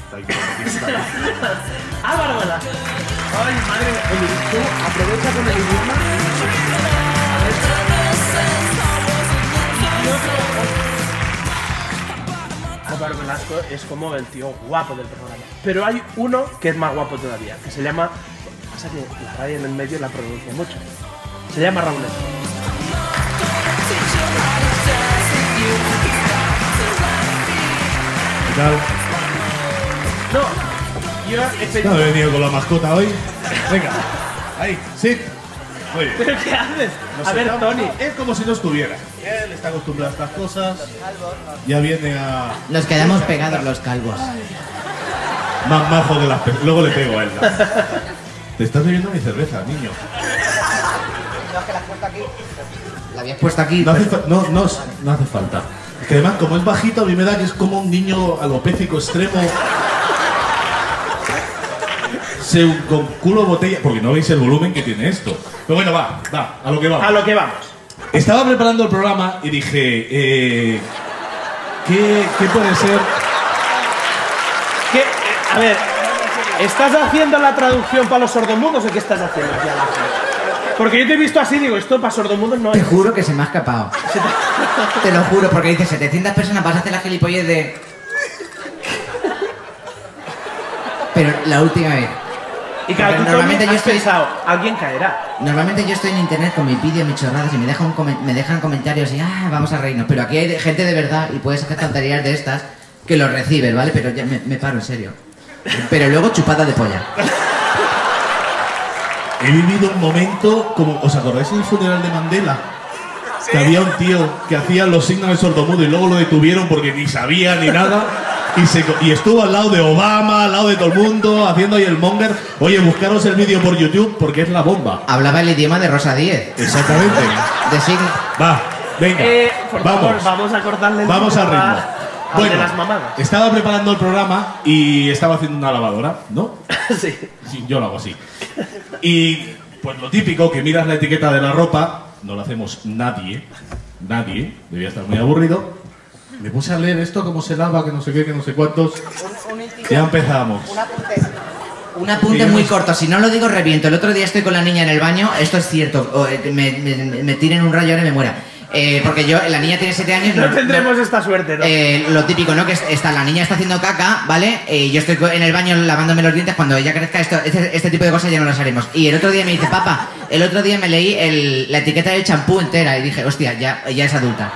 Speaker 1: Álvaro Velasco. Ay, madre mía. Oye, tú aprovecha con el idioma. Álvaro Velasco es como el tío guapo del programa. Pero hay uno que es más guapo todavía, que se llama... Pasa que la raya en el medio la pronuncia mucho. Se llama Raúl.
Speaker 16: ¿Qué tal?
Speaker 1: No, yo he pedido...
Speaker 16: No he venido con la mascota hoy. Venga, ahí, sí. Muy bien.
Speaker 1: ¿Pero qué haces? A ver, Tony.
Speaker 16: Es como si no estuviera. Él está acostumbrado a estas cosas. Ya viene a...
Speaker 4: Nos quedamos pegados los calvos.
Speaker 16: Más majo que las... Luego le pego a él. Te estás bebiendo mi cerveza, niño.
Speaker 4: No, es que la has puesto aquí. La habías puesto aquí.
Speaker 16: No hace falta. Es que además, como es bajito, a mí me da que es como un niño alopécico extremo. Con culo botella, porque no veis el volumen que tiene esto. Pero bueno, va, a lo que vamos.
Speaker 1: A lo que vamos.
Speaker 16: Estaba preparando el programa y dije, ¿qué puede ser?
Speaker 1: A ver, ¿estás haciendo la traducción para los sordomudos o qué estás haciendo aquí abajo? Porque yo te he visto así, digo, esto para sordomudos no es.
Speaker 4: Te juro que se me ha escapado. Te lo juro, porque dice 700 personas, vas a hacer la gilipollez de... Pero la última vez.
Speaker 1: Y claro, tú
Speaker 4: normalmente yo estoy
Speaker 1: pensado, alguien caerá.
Speaker 4: Normalmente yo estoy en internet con mis vídeos, mis chorradas y me dejan comentarios y vamos a reírnos. Pero aquí hay gente de verdad y puedes hacer tonterías de estas que los recibes, ¿vale? Pero ya me paro, en serio. Pero luego chupada de polla.
Speaker 16: He vivido un momento como... ¿Os acordáis del funeral de Mandela? ¿Sí? Que había un tío que hacía los signos de sordomudo y luego lo detuvieron porque ni sabía ni nada. Y estuvo al lado de Obama, al lado de todo el mundo, haciendo ahí el monger. Oye, buscaros el vídeo por YouTube porque es la bomba.
Speaker 4: Hablaba el idioma de Rosa Díez.
Speaker 16: Exactamente.
Speaker 4: De signo.
Speaker 16: Va, venga.
Speaker 1: Por favor, vamos a cortarle el
Speaker 16: vamos al ritmo.
Speaker 1: Bueno, de las mamadas.
Speaker 16: Estaba preparando el programa y estaba haciendo una lavadora, ¿no?
Speaker 1: Sí.
Speaker 16: Sí, yo lo hago así. Y pues lo típico, que miras la etiqueta de la ropa, no lo hacemos nadie, debía estar muy aburrido. Me puse a leer esto, cómo se lava, que no sé qué, que no sé cuántos. Ya empezamos.
Speaker 4: Un apunte muy corto, si no lo digo reviento. El otro día estoy con la niña en el baño, esto es cierto, me tiren un rayo ahora y me muera. Porque la niña tiene 7 años.
Speaker 1: No tendremos esta suerte, ¿no?
Speaker 4: Lo típico, ¿no? Que la niña está haciendo caca, ¿vale? Yo estoy en el baño lavándome los dientes. Cuando ella crezca este tipo de cosas ya no las haremos. Y el otro día me dice, papá, el otro día me leí la etiqueta del champú entera y dije, hostia, ya es adulta.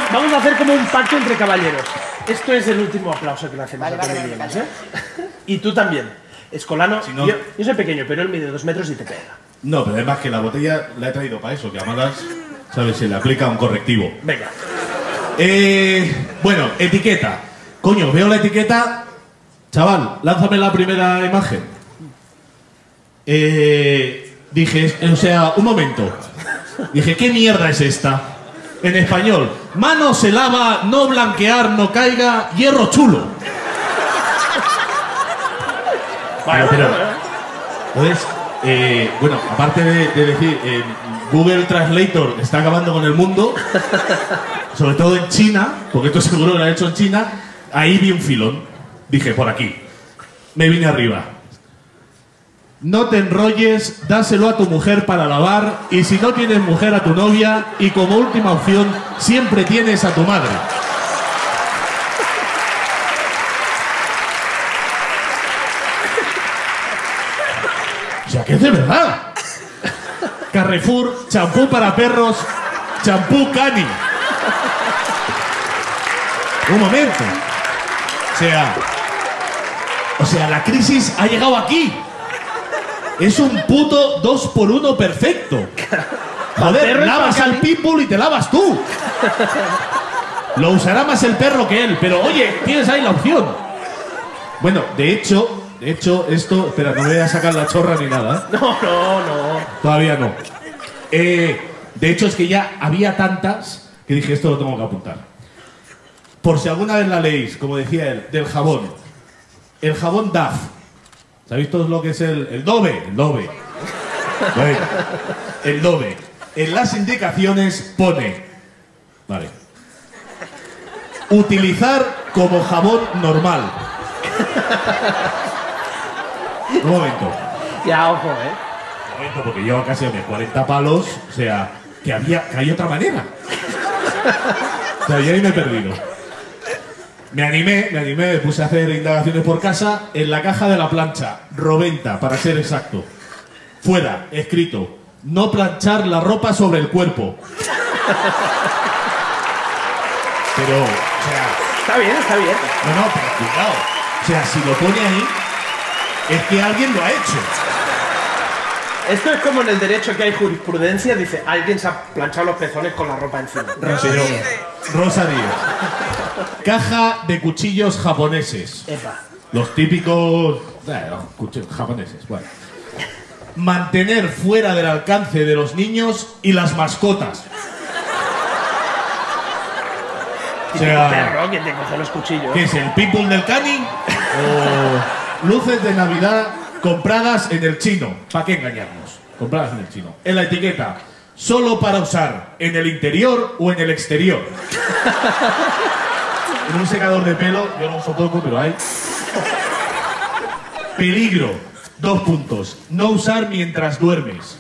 Speaker 1: Vamos a hacer como un pacto entre caballeros. Esto es el último aplauso que le hacemos a Tony Williams, ¿eh? Y tú también. Escolano,
Speaker 16: Si no-
Speaker 1: yo soy pequeño, pero él mide 2 metros y te pega.
Speaker 16: No, pero además que la botella la he traído para eso, que a malas, ¿sabes? Se le aplica un correctivo.
Speaker 1: Venga.
Speaker 16: Bueno, etiqueta. Coño, veo la etiqueta. Chaval, lánzame la primera imagen. Dije, o sea, un momento. Dije, ¿qué mierda es esta? En español, mano se lava, no blanquear, no caiga, hierro chulo. Pero, entonces, bueno, aparte de decir, Google Translator está acabando con el mundo, sobre todo en China, porque esto seguro que lo han hecho en China, ahí vi un filón. Dije, por aquí. Me vine arriba. No te enrolles, dáselo a tu mujer para lavar, y si no tienes mujer, a tu novia, y como última opción, siempre tienes a tu madre. O sea, que es de verdad. Carrefour, champú para perros, champú Cani. Un momento. O sea, la crisis ha llegado aquí. Es un puto 2x1 perfecto. Joder, lavas al pitbull y te lavas tú. Lo usará más el perro que él, pero oye, tienes ahí la opción. Bueno, de hecho, esto... Espera, no me voy a sacar la chorra ni nada, ¿eh?
Speaker 1: No.
Speaker 16: Todavía no. De hecho, es que ya había tantas que dije, esto lo tengo que apuntar. Por si alguna vez la leéis, como decía él, del jabón. El jabón DAF. ¿Sabéis todos lo que es el Dove? El Dove. Bueno, el Dove. En las indicaciones pone... Vale. Utilizar como jabón normal. Un momento.
Speaker 1: Ya, ojo,
Speaker 16: Un momento, porque llevo casi a mis 40 palos. O sea, que hay otra manera. O sea, yo ahí me he perdido. Me animé, me puse a hacer indagaciones por casa. En la caja de la plancha, Roventa, para ser exacto. Fuera, escrito, no planchar la ropa sobre el cuerpo. Pero, o sea...
Speaker 1: Está bien.
Speaker 16: No, pero cuidado. O sea, si lo pone ahí, es que alguien lo ha hecho.
Speaker 1: Esto es como en el derecho, que hay jurisprudencia, dice, alguien se ha planchado los pezones con la ropa encima.
Speaker 16: Rosa Díez. Caja de cuchillos japoneses.
Speaker 1: Epa.
Speaker 16: Los típicos... los cuchillos japoneses, bueno. Mantener fuera del alcance de los niños y las mascotas. O sea,
Speaker 1: perro que te coge los cuchillos.
Speaker 16: ¿Qué es el pitbull del cani? ¿O luces de Navidad compradas en el chino? ¿Para qué engañarnos? Compradas en el chino. En la etiqueta, solo para usar en el interior o en el exterior. En un secador de pelo, yo no uso poco, pero hay. Peligro, 2 puntos. No usar mientras duermes.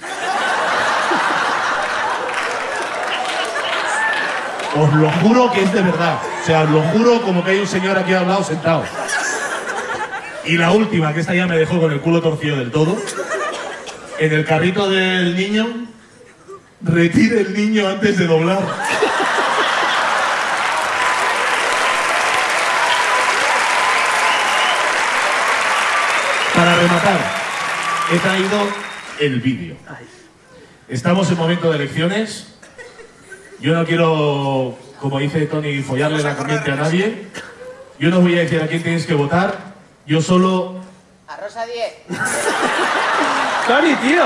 Speaker 16: Os lo juro que es de verdad. O sea, os lo juro como que hay un señor aquí al lado sentado. Y la última, que esta ya me dejó con el culo torcido del todo. En el carrito del niño, retire el niño antes de doblar. Para rematar, he traído el vídeo. Estamos en momento de elecciones. Yo no quiero, como dice Tony, follarle la corriente a nadie. Yo no voy a decir a quién tienes que votar. Yo solo...
Speaker 4: A Rosa 10.
Speaker 1: Tony, tío.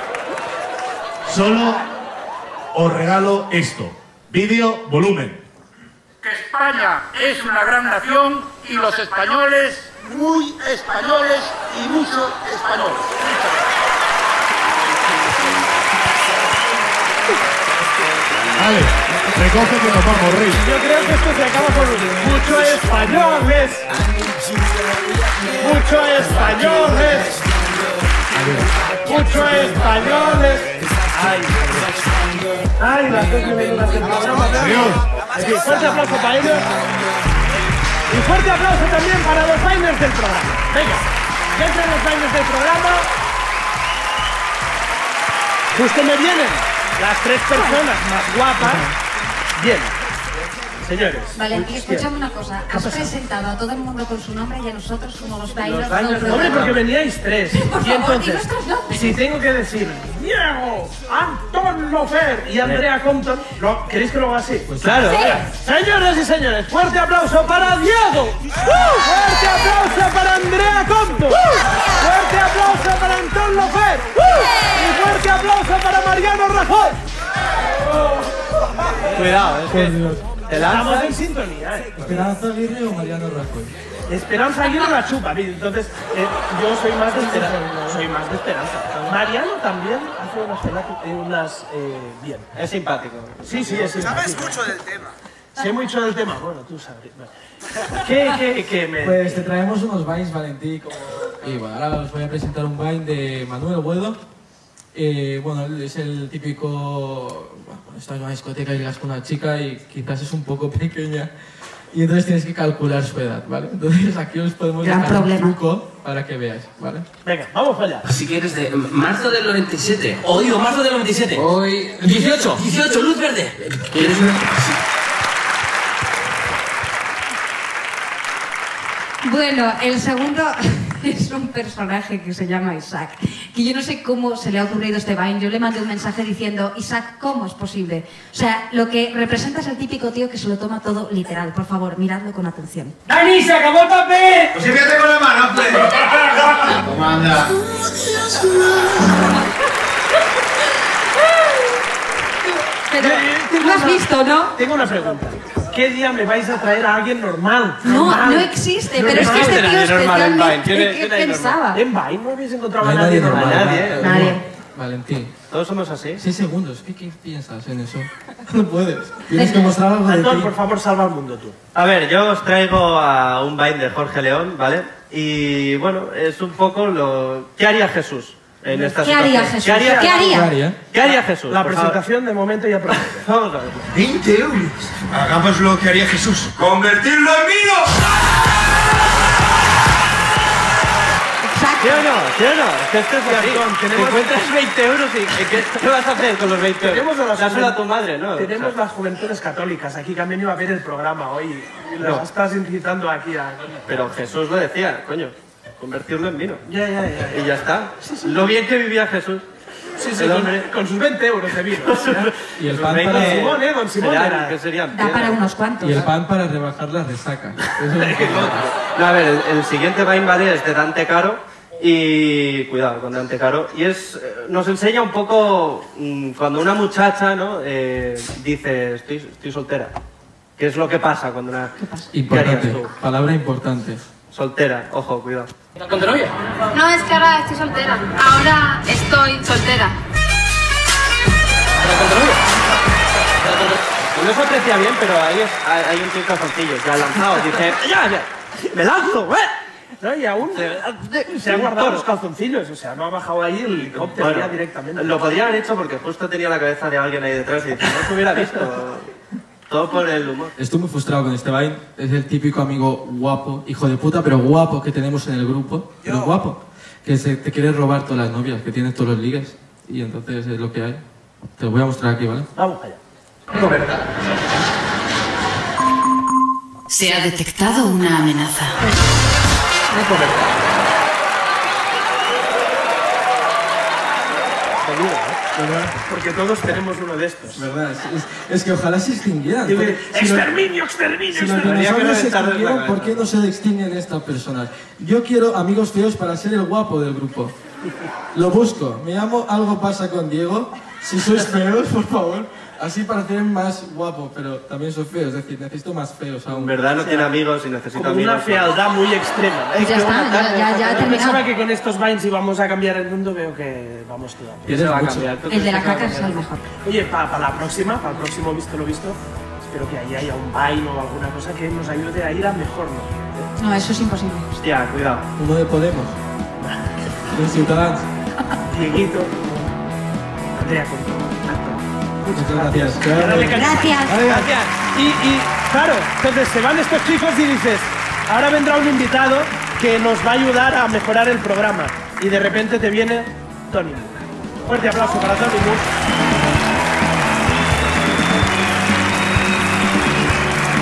Speaker 16: Solo os regalo esto. Vídeo, volumen.
Speaker 17: Que España es una gran nación y los españoles, muy españoles y mucho españoles.
Speaker 16: Vale, recoge que nos vamos, Rey.
Speaker 1: Yo creo que esto se acaba con mucho españoles. Mucho españoles. Mucho españoles. Ay, las 2 minutos del programa. Adiós. Fuerte aplauso para ellos. Y fuerte aplauso también para los diners del programa. Venga, ya entran los diners del programa. Justo me vienen las 3 personas más guapas. Bien. Señores.
Speaker 18: Valentín, escúchame una cosa. Has presentado a todo el mundo con su nombre y a nosotros como los
Speaker 1: Los baños, hombre, porque veníais tres. Y entonces, si tengo que decir Diego, Antón Lofer y Andrea Compton, ¿queréis que lo haga así?
Speaker 6: Pues claro.
Speaker 1: Sí. Señoras y señores, fuerte aplauso para Diego. Fuerte aplauso para Andrea Compton. Fuerte aplauso para Antón Lofer. Y fuerte aplauso para Mariano Rajoy.
Speaker 6: Cuidado, es que
Speaker 1: Estamos en sintonía,
Speaker 19: ¿Esperanza Aguirre o Mariano Rajoy?
Speaker 1: Esperanza Aguirre la chupa, entonces yo soy más de Esperanza. Mariano también hace unas bien.
Speaker 6: Es simpático.
Speaker 1: Sí, es simpático.
Speaker 11: ¿Sabes mucho del tema?
Speaker 1: Sé mucho del tema, bueno, tú sabes. ¿Qué me...?
Speaker 19: Pues te traemos unos vines, Valentín. Y bueno, ahora os voy a presentar un vine de Manuel Buedo. Bueno, él es el típico... Bueno, estás en una discoteca y llegas con una chica y quizás es un poco pequeña y entonces tienes que calcular su edad, ¿vale? Entonces aquí os podemos dejar un truco para que veáis, ¿vale?
Speaker 1: Venga, vamos para allá.
Speaker 15: Si quieres de marzo del 97. Oído, marzo del 97.
Speaker 19: Hoy...
Speaker 15: 18, luz verde. ¿Quieres una...?
Speaker 18: Bueno, el segundo es un personaje que se llama Isaac, que yo no sé cómo se le ha ocurrido este Vine. Yo le mandé un mensaje diciendo, Isaac, ¿cómo es posible? O sea, lo que representa es el típico tío que se lo toma todo literal. Por favor, miradlo con atención.
Speaker 11: ¡Dani, se acabó el papel! Pues fíjate con la mano, pues. ¿Cómo anda?
Speaker 18: Pero lo has visto, ¿no?
Speaker 1: Tengo una pregunta. ¿Qué día me vais a traer a alguien normal?
Speaker 18: No existe, pero es que este tío especialmente, ¿qué pensaba?
Speaker 1: En Vine no habéis encontrado a nadie normal.
Speaker 18: Nadie.
Speaker 19: Valentín.
Speaker 6: Todos somos así.
Speaker 19: 6 segundos. ¿Qué piensas en eso? No puedes. Tienes que mostrar algo de
Speaker 1: Antón,
Speaker 19: ti.
Speaker 1: por favor, salva al mundo tú.
Speaker 7: A ver, yo os traigo a un Vine de Jorge León, ¿vale? Y bueno, es un poco lo... ¿Qué haría Jesús en esta
Speaker 18: ¿Qué
Speaker 7: situación?
Speaker 18: haría Jesús? ¿Qué haría
Speaker 7: Jesús?
Speaker 1: La
Speaker 7: por favor?
Speaker 1: presentación de momento ya promete.
Speaker 7: Vamos a ver.
Speaker 11: 20 euros. Hagamos lo que haría Jesús. ¡Convertirlo en vino!
Speaker 7: ¿Sí o no? ¿Sí o no? Es que esto es así. Te encuentras 20 euros y ¿qué vas a hacer con los 20 euros?
Speaker 1: Tenemos a las
Speaker 7: Dáselo a tu madre, ¿no?
Speaker 1: Tenemos
Speaker 7: O sea,
Speaker 1: las juventudes católicas aquí que han venido a ver el programa hoy. Y las estás incitando aquí a...
Speaker 7: Pero Jesús lo decía, coño, convertirlo en vino.
Speaker 1: Ya.
Speaker 7: Y ya está. Lo bien que vivía Jesús.
Speaker 1: Sí,
Speaker 7: el hombre.
Speaker 1: con sus 20 euros de vino.
Speaker 19: Y el pan
Speaker 7: Don
Speaker 19: para...
Speaker 1: Simón, Don Simón era...
Speaker 7: ¿Qué serían?
Speaker 18: Da para unos cuantos.
Speaker 19: Y el pan para rebajar la resaca. Eso es
Speaker 7: No, a ver, el siguiente Vine, ¿vale? Es de Dante Caro. Y cuidado con Dante Caro. Y nos enseña un poco cuando una muchacha, ¿no? Dice, estoy soltera. ¿Qué es lo que pasa cuando una...
Speaker 19: importante.
Speaker 7: ¿Qué harías tú?
Speaker 19: Palabra importante.
Speaker 7: Soltera, ojo, cuidado.
Speaker 15: ¿Con tu novia?
Speaker 3: No, es que ahora estoy soltera. Ahora estoy soltera.
Speaker 15: ¿Con tu novia?
Speaker 7: No se aprecia bien, pero hay un tío en calzoncillos, ya lanzado. Dice, ya, me lanzo,
Speaker 1: ¿No? Y aún se ha guardado los calzoncillos, o sea, no ha bajado ahí el helicóptero
Speaker 7: Bueno,
Speaker 1: ya directamente.
Speaker 7: lo podría haber hecho porque justo tenía la cabeza de alguien ahí detrás y dice, no se hubiera visto. Todo por el humor.
Speaker 19: Estoy muy frustrado con este Vine. Es el típico amigo guapo, hijo de puta, pero guapo que tenemos en el grupo. Pero guapo. Que te quiere robar todas las novias, que tienes todos los ligues. Y entonces es lo que hay. Te lo voy a mostrar aquí, ¿vale?
Speaker 1: Vamos allá.
Speaker 15: Roberta.
Speaker 20: Se ha detectado una amenaza.
Speaker 1: Porque todos tenemos uno de estos.
Speaker 19: ¿Verdad? Es que ojalá se extinguieran.
Speaker 1: ¡Exterminio!
Speaker 19: Si los dinosaurios se extinguieran, ¿por qué no se extinguen estas personas? Yo quiero amigos feos para ser el guapo del grupo. Lo busco. Me llamo Algo Pasa con Diego. Si sois feos, por favor. Así para hacer más guapo, pero también soy feo. Es decir, necesito más feos aún.
Speaker 7: En verdad no tiene amigos y necesita
Speaker 1: Como
Speaker 7: amigos.
Speaker 1: una fealdad muy extrema.
Speaker 18: Ya está, ya
Speaker 1: Yo
Speaker 18: terminado.
Speaker 1: pensaba que con estos Vines íbamos a cambiar el mundo, veo que vamos quedando.
Speaker 19: Tienes
Speaker 7: Se va a
Speaker 19: mucho.
Speaker 7: cambiar.
Speaker 18: El de la caca es el mejor.
Speaker 1: Oye, para la próxima, para el próximo Visto lo Visto, espero que ahí haya un Vine o alguna cosa que nos ayude a ir a mejor, ¿no?
Speaker 18: No, eso es imposible.
Speaker 7: Hostia, cuidado.
Speaker 19: Uno de Podemos. De Ciudadanos.
Speaker 1: Dieguito, Andrea Compton.
Speaker 19: Muchas gracias.
Speaker 18: Gracias.
Speaker 1: Y claro, entonces se van estos chicos y dices, ahora vendrá un invitado que nos va a ayudar a mejorar el programa. Y de repente te viene Tony Moore. Fuerte aplauso para Tony Moore.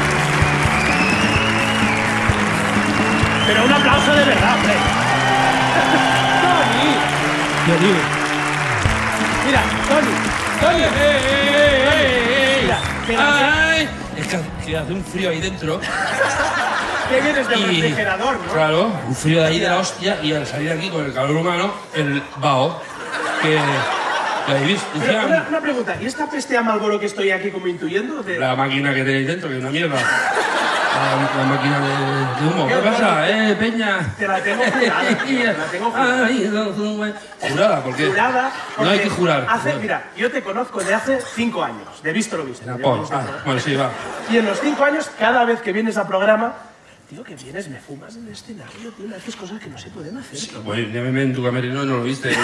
Speaker 1: beso de verdad, hombre. Tony.
Speaker 21: Yo digo.
Speaker 1: Mira, Tony. Mira,
Speaker 21: ¡Ay! Es que hace un frío ahí dentro.
Speaker 1: Que vienes del refrigerador, ¿no?
Speaker 21: Claro, un frío de ahí de la hostia y al salir aquí con el calor humano, el vaho. Que... ¿Lo habéis visto?
Speaker 1: Pero una pregunta, ¿y esta peste a Marlboro que estoy aquí como intuyendo?
Speaker 21: La máquina que tenéis dentro, que es una mierda. La máquina de humo. ¿Qué pasa, Peña?
Speaker 1: Te la tengo jurada.
Speaker 21: ¿Jurada? ¿Por qué?
Speaker 1: Jurada.
Speaker 21: No hay que jurar.
Speaker 1: Mira, yo te conozco de hace 5 años. De visto lo visto.
Speaker 21: Bueno, sí, va.
Speaker 1: Y en los 5 años, cada vez que vienes al programa, tío, que vienes, me fumas en el escenario, tío, me haces cosas que no se pueden hacer.
Speaker 21: Sí, pues llámeme en tu camerino y no lo viste.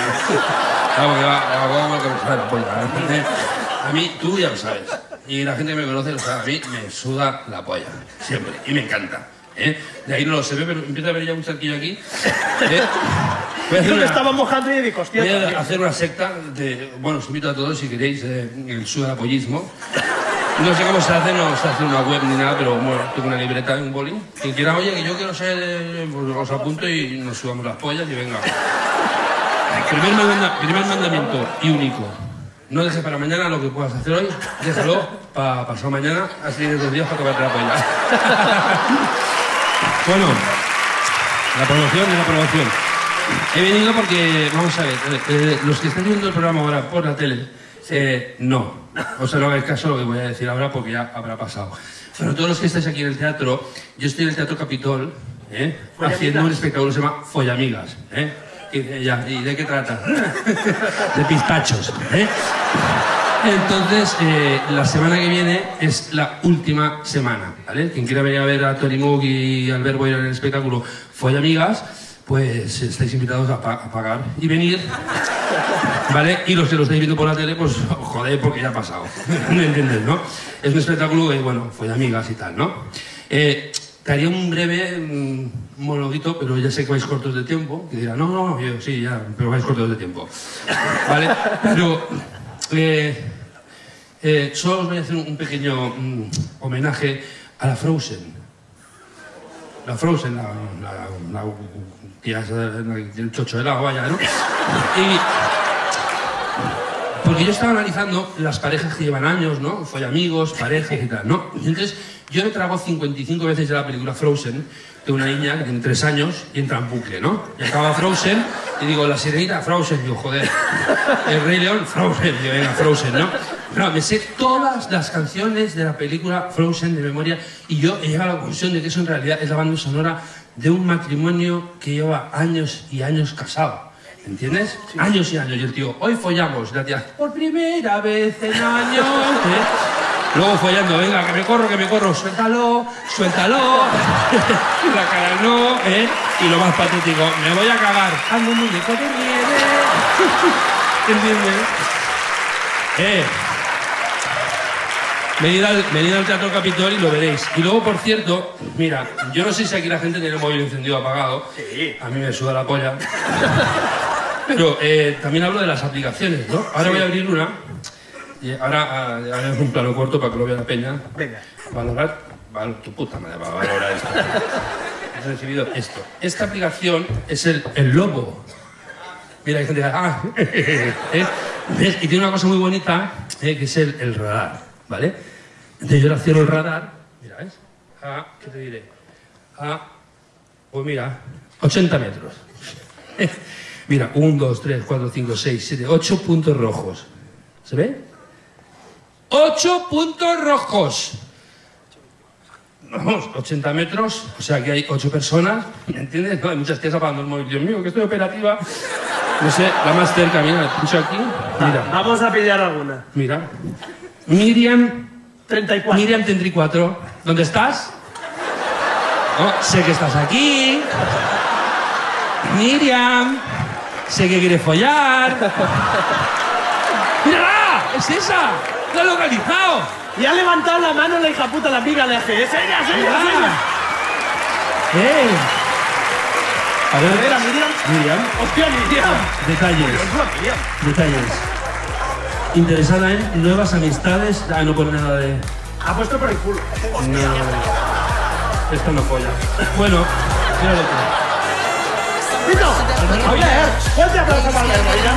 Speaker 21: A mí, tú ya lo sabes. Y la gente que me conoce lo sabe. A mí me suda la polla. Siempre. Y me encanta. De ahí no lo se ve, pero empieza a ver ya un charquillo aquí.
Speaker 1: Yo me estaba mojando y digo, hostia.
Speaker 21: Voy a hacer una secta de... Bueno, os invito a todos, si queréis, el sudapollismo. No sé cómo se hace, no se hace una web ni nada, pero bueno, tengo una libreta y un boli. Quien quiera, oye, que yo quiero ser, pues os apunto y nos subamos las pollas y venga. Primer mandamiento y único. No dejes para mañana lo que puedas hacer hoy, déjalo para pasado mañana, así tienes 2 días para tocarte la polla. Bueno, la promoción. He venido porque, vamos a ver, los que están viendo el programa ahora por la tele, no. O sea, no hagáis caso a lo que voy a decir ahora porque ya habrá pasado. Pero todos los que estáis aquí en el teatro, yo estoy en el Teatro Capitol, haciendo un espectáculo que se llama Follamigas. ¿Y de qué trata? De pistachos. Entonces, la semana que viene es la última semana, ¿vale? Quien quiera venir a ver a Tony Moog y Albert Boyer en el espectáculo Follamigas, pues estáis invitados a pagar y venir, ¿vale? Y los que lo estáis viendo por la tele, pues joder, porque ya ha pasado. ¿Me entiendes, no? Es un espectáculo que, bueno, Follamigas y tal, ¿no? Te haría un breve monologuito, pero ya sé que vais cortos de tiempo. Que dirán, no, yo sí, ya, pero vais cortos de tiempo. ¿Vale? Pero solo os voy a hacer un pequeño homenaje a la Frozen. La Frozen, la tía, el chocho helado, vaya, ¿no? Porque yo estaba analizando las parejas que llevan años, ¿no? Follamigos, parejas y tal, ¿no? Y entonces, yo me trago 55 veces ya la película Frozen, de una niña que tiene 3 años y entra en bucle, ¿no? Y acaba Frozen y digo, la sirenita, Frozen, digo, joder. El Rey León, Frozen, digo, venga, Frozen, ¿no? Pero me sé todas las canciones de la película Frozen de memoria y yo he llegado a la conclusión de que eso en realidad es la banda sonora de un matrimonio que lleva años y años casado. ¿Entiendes? Sí. Años y años. Y el tío, hoy follamos. La tía, por primera vez en años. Luego follando, venga, que me corro, suéltalo. La cara no, Y lo más patético, me voy a cagar. Ando un muñeco de nieve. ¿Entiendes? Venid al Teatro Capitol y lo veréis. Y luego, por cierto, mira, yo no sé si aquí la gente tiene el móvil encendido o apagado. Sí. A mí me suda la polla. Pero también hablo de las aplicaciones, ¿no? Ahora voy a abrir una. Y ahora es un plano corto para que lo vea la peña. Venga. Valorar. Tu puta madre va a valorar esto. Has recibido esto. Esta aplicación es el lobo. Mira, hay gente que ¿ves? Y tiene una cosa muy bonita, que es el radar, ¿vale? Entonces yo le cierro el radar. Mira, ¿ves? ¿Qué te diré? Pues mira, 80 metros. Mira, 1, 2, 3, 4, 5, 6, 7, 8 puntos rojos. ¿Se ve? 8 puntos rojos. Vamos, 80 metros, o sea que hay 8 personas, ¿me entiendes? No, hay muchas tías apagando el móvil. Dios mío, que estoy operativa. No sé, la más cerca, mira, la pincho aquí. Mira.
Speaker 1: Vamos a pillar alguna.
Speaker 21: Mira. Miriam.
Speaker 1: 34.
Speaker 21: Miriam 34. ¿Dónde estás? Oh, sé que estás aquí. Miriam. Sé que quieres follar. ¡Mírala! ¡Es esa! ¡La he localizado!
Speaker 1: Y ha levantado la mano la hija puta, la amiga le hace. ¡Es ella!
Speaker 21: A ver,
Speaker 1: ¿era Miriam? ¡Hostia, Miriam!
Speaker 21: Detalles. Interesada en nuevas amistades. No pone nada de...
Speaker 1: Ha puesto por el culo.
Speaker 21: No. Esto no folla. Bueno, mira lo que...
Speaker 1: Albertito. Albert, fuerte aplauso para Albert, oiga.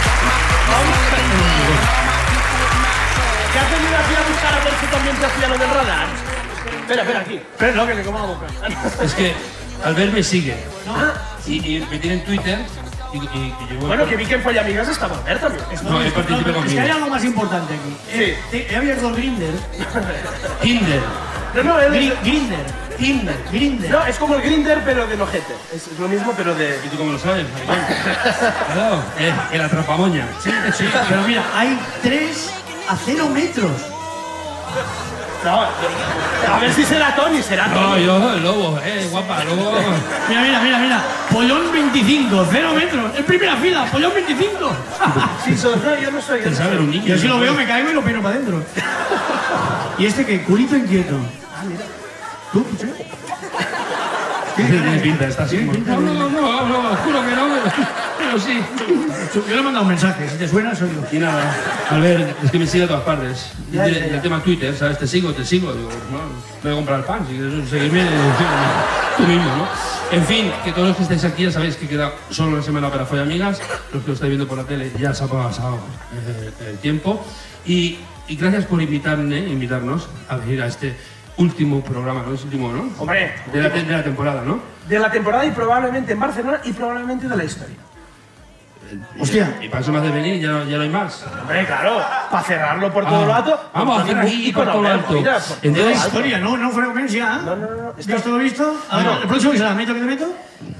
Speaker 1: ¿Qué has venido aquí a buscar a ver si también te hacía lo del radar? Espera, aquí. Espera, no, que le como la boca.
Speaker 21: Es que Albert me sigue. Y me tiene en Twitter. Y yo,
Speaker 1: bueno, que vi que en Follamigas estaba Albert también.
Speaker 21: No, yo participé conmigo.
Speaker 2: Es que hay algo más importante aquí.
Speaker 1: Sí.
Speaker 2: He abierto el Grindr.
Speaker 21: Tinder.
Speaker 1: No,
Speaker 2: Grindr.
Speaker 1: No, es como el Grindr, pero de ojete. Es lo mismo, pero de...
Speaker 21: ¿Y tú cómo lo sabes? Claro, el atrapamoña.
Speaker 2: Sí, pero mira, hay 3 a 0 metros.
Speaker 1: No, a ver si será Tony,
Speaker 21: No, yo, el lobo, guapa, lobo.
Speaker 2: Mira. Pollón 25, 0 metros. En primera fila, pollón 25.
Speaker 1: Sí, no, yo no soy.
Speaker 21: Pensaba ver un niño.
Speaker 2: Yo si lo veo me caigo y lo peino para adentro. ¿Y este qué? Culito inquieto.
Speaker 1: Ah, mira.
Speaker 2: ¿Tú? ¿Sí?
Speaker 21: Tiene pinta, está así. No, juro que no, pero sí.
Speaker 2: Yo le he mandado un mensaje, si te suena soy yo.
Speaker 21: Y nada, Albert, es que me sigue a todas partes. El tema Twitter, ¿sabes? Te sigo. Digo, no, voy a comprar el pan, si quieres seguirme, tú mismo, ¿no? En fin, que todos los que estáis aquí ya sabéis que queda solo una semana para Follamigas. Los que lo estáis viendo por la tele ya se ha pasado el tiempo. Y gracias por invitarnos a venir a este último programa, ¿no? Es último, ¿no?
Speaker 1: Hombre.
Speaker 21: De la temporada, ¿no?
Speaker 1: De la temporada y probablemente en Barcelona y probablemente de la historia.
Speaker 2: Hostia.
Speaker 21: Y para eso me hace venir, ya no hay más.
Speaker 1: Hombre, claro, para cerrarlo por todo lo alto.
Speaker 21: Vamos a hacer aquí por todo lo alto.
Speaker 2: De la historia, no frecuencia.
Speaker 1: No.
Speaker 2: ¿Estás todo visto? ¿El próximo que será? ¿Meto que te meto?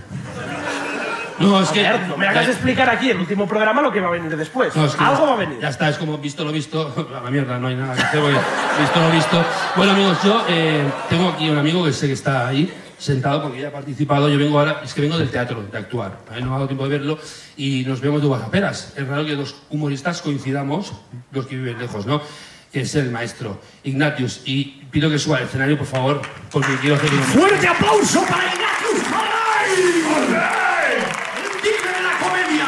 Speaker 21: No, es que...
Speaker 1: no me hagas explicar aquí el último programa lo que va a venir después.
Speaker 21: No, es que
Speaker 1: algo va a venir.
Speaker 21: Ya está, es como visto lo visto. A la mierda, no hay nada que hacer. Visto lo visto. Bueno, amigos, yo tengo aquí un amigo que sé que está ahí, sentado, porque ya ha participado. Yo vengo ahora, es que vengo del teatro, de actuar. A mí no me ha dado tiempo de verlo y nos vemos de guasaperas. Es raro que los humoristas coincidamos, los que viven lejos, ¿no? Que es el maestro Ignatius. Y pido que suba al escenario, por favor, porque quiero hacer un...
Speaker 2: ¡Fuerte aplauso para Ignatius Farray! ¡De la comedia!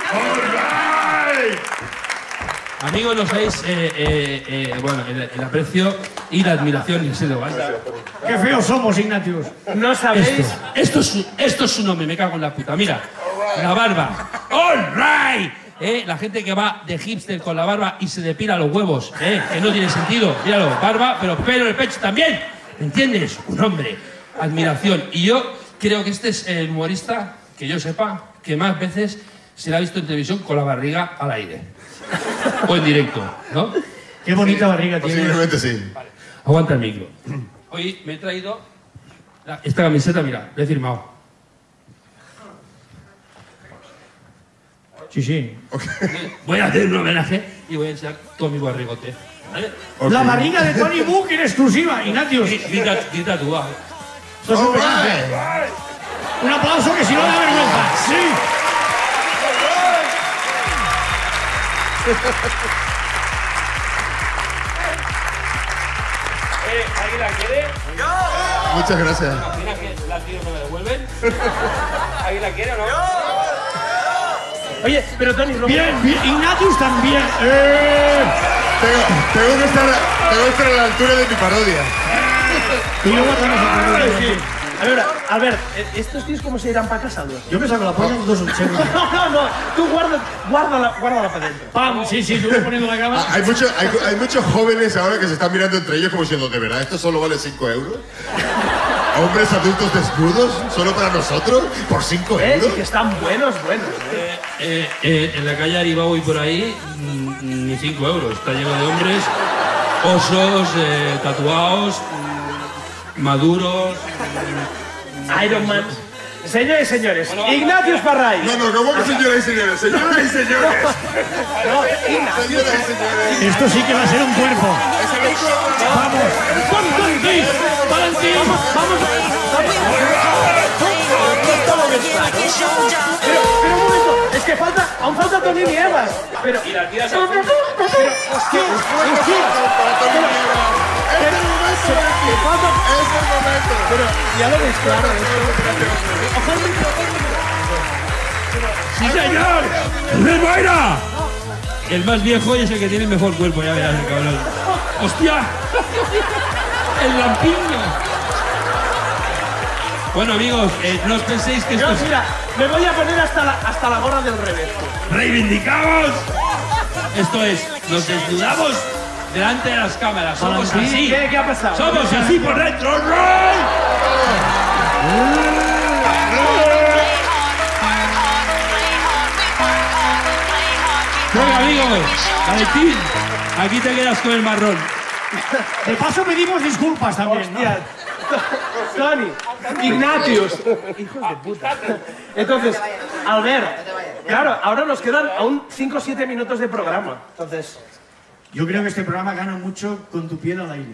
Speaker 21: Amigos, no sabéis bueno, el aprecio y la admiración y el deseo, ¿vale?
Speaker 2: ¡Qué feos somos, Ignatius!
Speaker 1: No sabéis...
Speaker 21: Esto es su nombre, me cago en la puta. Mira, la barba. ¡All right! La gente que va de hipster con la barba y se depila los huevos, que no tiene sentido. Míralo, barba, pero pelo en el pecho también. ¿Me entiendes? Un hombre. Admiración. Y yo creo que este es el humorista, que yo sepa, que más veces se le ha visto en televisión con la barriga al aire. O en directo, ¿no?
Speaker 2: Qué bonita barriga tiene.
Speaker 5: Posiblemente sí.
Speaker 21: Vale. Aguanta el micro. Hoy me he traído esta camiseta, mira, la he firmado.
Speaker 2: Sí.
Speaker 21: Voy a hacer un homenaje y voy a enseñar todo mi barrigote. ¿Vale?
Speaker 2: La barriga de Tony Book en exclusiva, Ignatius.
Speaker 21: Grita tú, va.
Speaker 2: Esto es un homenaje. Un aplauso que si no da vergüenza. Sí.
Speaker 21: ¿Alguien la quiere?
Speaker 5: Muchas gracias.
Speaker 21: ¿Alguien la quiere o no me devuelven? ¿Alguien la quiere o no?
Speaker 1: Oye, pero Tony...
Speaker 2: Bien, Ignatius también.
Speaker 5: Tengo que estar a la altura de mi parodia.
Speaker 2: Y luego estamos
Speaker 1: a ver, ¿estos tíos cómo se irán para casa, Luis?
Speaker 2: Yo me saco la polla en 2 segundos.
Speaker 1: No, tú guárdala para adentro.
Speaker 2: ¡Pam! Sí, tú voy poniendo la cama.
Speaker 5: Hay muchos jóvenes ahora que se están mirando entre ellos como diciendo, ¿de verdad esto solo vale 5 euros? ¿Hombres adultos desnudos? ¿Solo para nosotros? ¿Por 5 euros?
Speaker 1: Que están buenos.
Speaker 21: En la calle Aribao y por ahí, ni 5 euros. Está lleno de hombres, osos, tatuados, maduros...
Speaker 1: Iron Man. Señores y señores, Ignatius Farray.
Speaker 5: No, ¿cómo que señores y señores? Señoras y señores.
Speaker 1: No, Ignatius.
Speaker 5: Señoras y señores.
Speaker 2: Esto sí que va a ser un cuerpo.
Speaker 21: Vamos. Valentín.
Speaker 1: Vamos. Pero un momento, es que aún falta Tony Nievas. Pero...
Speaker 21: Y la tía se...
Speaker 5: Es el momento.
Speaker 1: Pero ya lo ves claro.
Speaker 21: ¡Sí, señor! ¡El Mayra! El más viejo y es el que tiene el mejor cuerpo, ya verás, el cabrón. ¡Hostia! ¡El lampiño! Bueno, amigos, no os penséis que esto es...
Speaker 1: Mira, me voy a poner hasta la gorra del revés.
Speaker 21: ¡Reivindicamos! Esto es, nos desnudamos delante de las cámaras. Somos así.
Speaker 1: ¿Qué ha pasado?
Speaker 21: Somos así por dentro. ¡Roll! Venga, amigos. Valentín, aquí te quedas con el marrón.
Speaker 2: De paso pedimos disculpas también, ¿no?
Speaker 1: Hostia, Toni, Ignatius, hijos de puta. Entonces, Albert, claro, ahora nos quedan aún 5 o 7 minutos de programa. Entonces,
Speaker 2: yo creo que este programa gana mucho con tu piel al aire.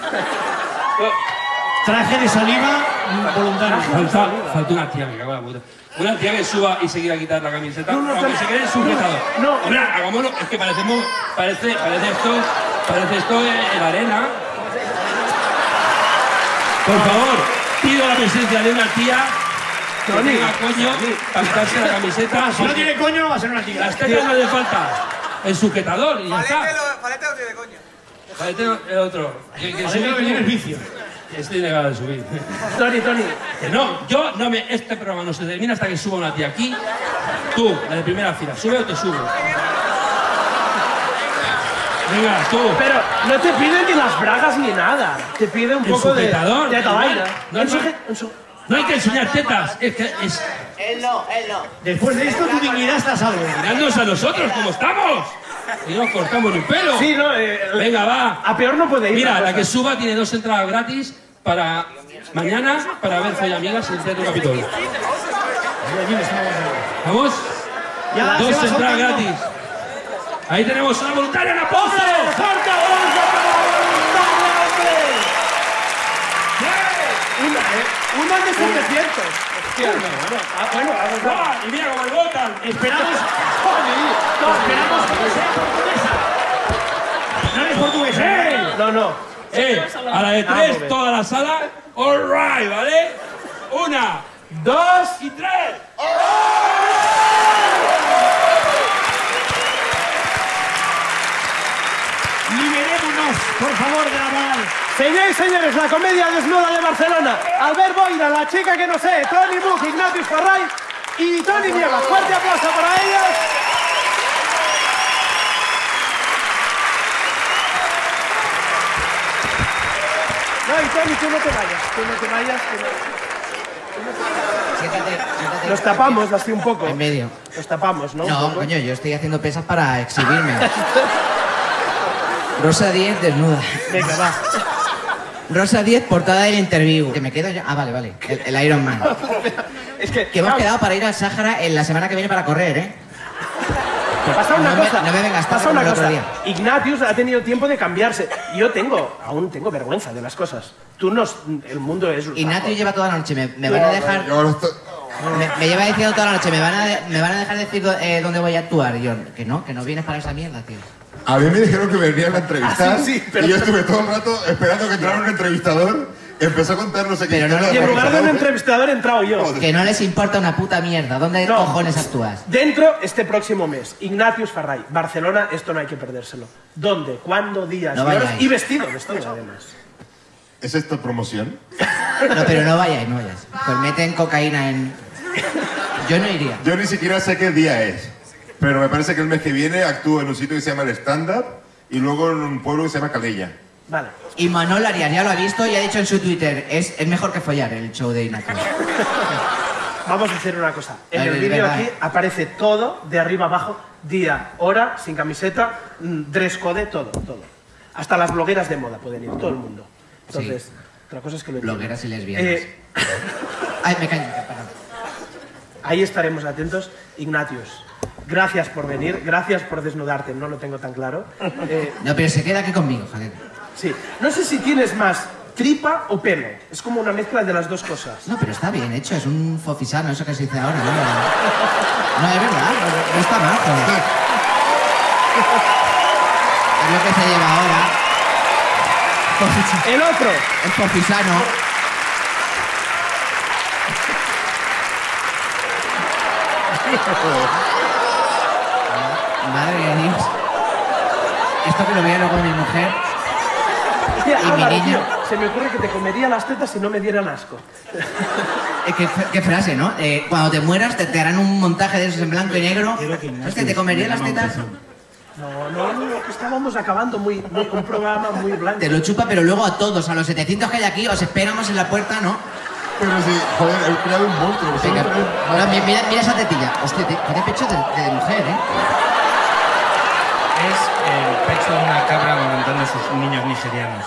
Speaker 2: Traje de saliva voluntario.
Speaker 21: Falta una tía, me cago en la puta. Una tía que suba y se quiera quitar la camiseta,
Speaker 1: No,
Speaker 21: aunque se quede sujetado.
Speaker 1: No.
Speaker 21: Hombre, hagámoslo, es que parece esto en la arena. Por favor, pido la presencia de una tía que tenga coño para quitarse la camiseta.
Speaker 2: Si no tiene coño, va a ser una tía.
Speaker 21: Las tetas no le falta. El sujetador y ya está.
Speaker 9: Palete no tiene coño.
Speaker 21: Palete el otro.
Speaker 2: Palete lo que tiene es vicio.
Speaker 21: Estoy negado de subir.
Speaker 1: Toni.
Speaker 21: Que no, este programa no se termina hasta que suba una tía aquí. Tú, la de primera fila, ¿sube o te subo? Venga, tú.
Speaker 1: Pero no te piden ni las bragas ni nada. Te pide un poco de atabaida.
Speaker 21: No hay que enseñar tetas. Es que es...
Speaker 2: Él no. Después de esto, tu dignidad está a salvo.
Speaker 21: Mirándonos a nosotros, ¿cómo estamos? Y no cortamos ni pelo.
Speaker 1: Sí, no.
Speaker 21: Venga, va.
Speaker 1: A peor no puede ir.
Speaker 21: Mira, la que suba tiene 2 entradas gratis para mañana para ver Follamigas en el Teatro Capitolio. ¿Vamos? 2 entradas gratis. Ahí tenemos una voluntaria en apoyo.
Speaker 1: Una de 700. Hostia. Bueno,
Speaker 21: y mira cómo le votan.
Speaker 2: Esperamos que sea portuguesa. No eres portuguesa.
Speaker 1: No.
Speaker 21: A la de 3, toda la sala. All right, ¿vale? 1, 2 y 3.
Speaker 2: Liberémonos, por favor, de la moral.
Speaker 1: Señores y señores, la comedia desnuda de Barcelona. Albert Boira, la chica que no sé, Toni Buch, Ignatius Farray y Toni Nievas. Fuerte aplauso para ellos. No, y Toni, tú no te vayas.
Speaker 4: Siéntate.
Speaker 1: Nos tapamos así un poco.
Speaker 4: En medio.
Speaker 1: Nos tapamos, ¿no?
Speaker 4: No, coño, yo estoy haciendo pesas para exhibirme. Rosa 10 desnuda.
Speaker 1: Venga, va.
Speaker 4: Rosa 10, portada del interview. Que me quedo ya. Ah, vale. El Iron Man.
Speaker 1: Es que
Speaker 4: hemos quedado para ir al Sáhara en la semana que viene para correr, ¿eh?
Speaker 1: Pasa una cosa.
Speaker 4: No me vengas tarde
Speaker 1: pasa una
Speaker 4: como el otro
Speaker 1: cosa.
Speaker 4: día.
Speaker 1: Ignatius ha tenido tiempo de cambiarse. Yo aún tengo vergüenza de las cosas. El mundo es...
Speaker 4: Ignatius lleva toda la noche. Me van a dejar... Me lleva diciendo toda la noche. Me van a dejar decir dónde voy a actuar. Y yo, que no vienes para esa mierda, tío.
Speaker 5: A mí me dijeron que venían a entrevistar
Speaker 1: pero
Speaker 5: y yo estuve todo el rato esperando que entrara un entrevistador. Empezó a contarnos aquí.
Speaker 1: Y en lugar de un entrevistador he entrado yo.
Speaker 4: Que no les importa una puta mierda. ¿Dónde cojones actúas?
Speaker 1: Dentro, este próximo mes, Ignatius Farray. Barcelona, esto no hay que perdérselo. ¿Dónde? ¿Cuándo? Días y horas. Y vestido además.
Speaker 5: ¿Es esto promoción?
Speaker 4: No, pero no vayáis. Pues meten cocaína en... Yo no iría.
Speaker 5: Yo ni siquiera sé qué día es. Pero me parece que el mes que viene actúo en un sitio que se llama El Stand-Up y luego en un pueblo que se llama Calella.
Speaker 1: Vale.
Speaker 4: Y Manol Arias ya lo ha visto y ha dicho en su Twitter, es mejor que follar el show de Ignatius.
Speaker 1: Vamos a hacer una cosa. En el vídeo aquí aparece todo, de arriba abajo, día, hora, sin camiseta, dress code, todo. Hasta las blogueras de moda pueden ir, todo el mundo. Entonces, otra cosa es que lo entiendo.
Speaker 4: Blogueras y lesbianas. Ay, me caño.
Speaker 1: Ahí estaremos atentos. Ignatius, gracias por venir, gracias por desnudarte, no lo tengo tan claro.
Speaker 4: No, pero se queda aquí conmigo, joder.
Speaker 1: Sí, no sé si tienes más tripa o pelo, es como una mezcla de las dos cosas.
Speaker 4: No, pero está bien hecho, es un fofisano, eso que se dice ahora, ¿no? No, es verdad, no está mal, joder. Es lo que se lleva ahora.
Speaker 1: El otro.
Speaker 4: El fofisano. Madre de Dios. Esto que lo vea luego mi mujer.
Speaker 1: Hostia,
Speaker 4: y mi niña.
Speaker 1: Tío, se me ocurre que te comería las tetas si no me dieran asco.
Speaker 4: Qué frase, ¿no? Cuando te mueras te harán un montaje de esos en blanco y negro. ¿Es que te comerías las tetas?
Speaker 1: No, que estábamos acabando un programa muy blanco.
Speaker 4: Te lo chupa, pero luego a todos, a los 700 que hay aquí, os esperamos en la puerta, ¿no?
Speaker 5: Pero sí, joder, he creado un monstruo.
Speaker 4: Venga, ahora, mira esa tetilla. Hostia, tiene pecho de mujer, ¿eh?
Speaker 14: Es el pecho de una cabra amamantando a sus niños nigerianos.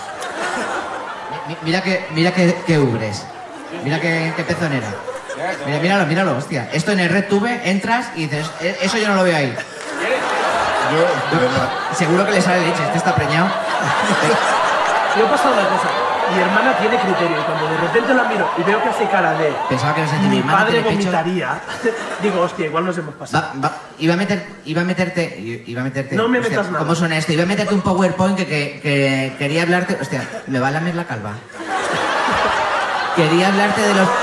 Speaker 4: Mira qué ubres. Mira qué pezonera. Míralo, hostia. Esto en el RedTube entras y dices, eso yo no lo veo ahí.
Speaker 5: Yo, de verdad.
Speaker 4: Seguro que le sale leche, este está preñado.
Speaker 1: Yo he pasado una cosa. Mi hermana tiene criterio y cuando de repente la miro y veo que hace cara de...
Speaker 4: Pensaba que no sé,
Speaker 1: mi
Speaker 4: hermana
Speaker 1: padre
Speaker 4: tiene pecho.
Speaker 1: vomitaría. Digo, hostia, igual nos hemos pasado.
Speaker 4: Iba a meterte...
Speaker 1: No me
Speaker 4: hostia,
Speaker 1: metas nada.
Speaker 4: ¿Cómo suena esto? Iba a meterte un PowerPoint que quería hablarte... Hostia, me va a lamer la calva. Quería hablarte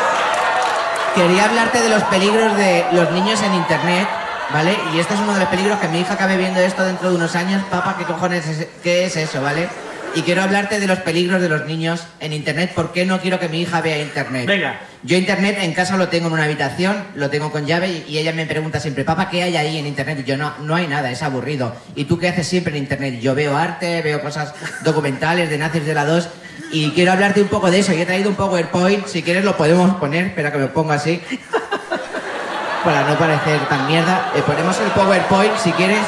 Speaker 4: de los peligros de los niños en internet, ¿vale? Y este es uno de los peligros que mi hija acabe viendo esto dentro de unos años. Papá, ¿qué cojones qué es eso, vale? Y quiero hablarte de los peligros de los niños en internet. ¿Por qué no quiero que mi hija vea internet?
Speaker 1: Venga.
Speaker 4: Yo internet en casa lo tengo en una habitación, lo tengo con llave y ella me pregunta siempre, papá, ¿qué hay ahí en internet? Y yo, no hay nada, es aburrido. ¿Y tú qué haces siempre en internet? Yo veo arte, veo cosas documentales de nazis de la 2 y quiero hablarte un poco de eso. Y he traído un PowerPoint, si quieres lo podemos poner, espera que me ponga así, para no parecer tan mierda. Ponemos el PowerPoint si quieres.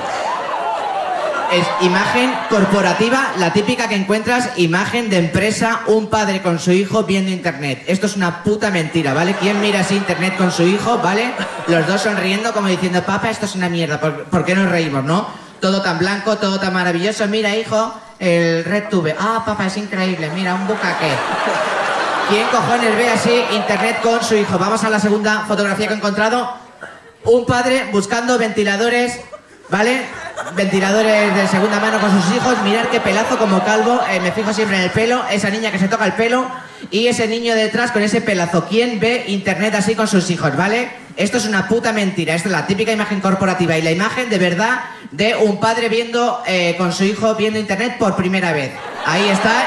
Speaker 4: Es imagen corporativa, la típica que encuentras, imagen de empresa, un padre con su hijo viendo internet. Esto es una puta mentira, ¿vale? ¿Quién mira así internet con su hijo, ¿vale? Los dos sonriendo como diciendo, papá, esto es una mierda, ¿por qué nos reímos, no? Todo tan blanco, todo tan maravilloso. Mira, hijo, el RedTube. Ah, papá, es increíble, mira, un bucaque. ¿Quién cojones ve así internet con su hijo? Vamos a la segunda fotografía que he encontrado. Un padre buscando ventiladores, ¿vale? Ventiladores de segunda mano con sus hijos. Mirar qué pelazo como calvo. Me fijo siempre en el pelo. Esa niña que se toca el pelo. Y ese niño detrás con ese pelazo. ¿Quién ve internet así con sus hijos, vale? Esto es una puta mentira. Esto es la típica imagen corporativa. Y la imagen de verdad de un padre viendo con su hijo viendo internet por primera vez. Ahí está,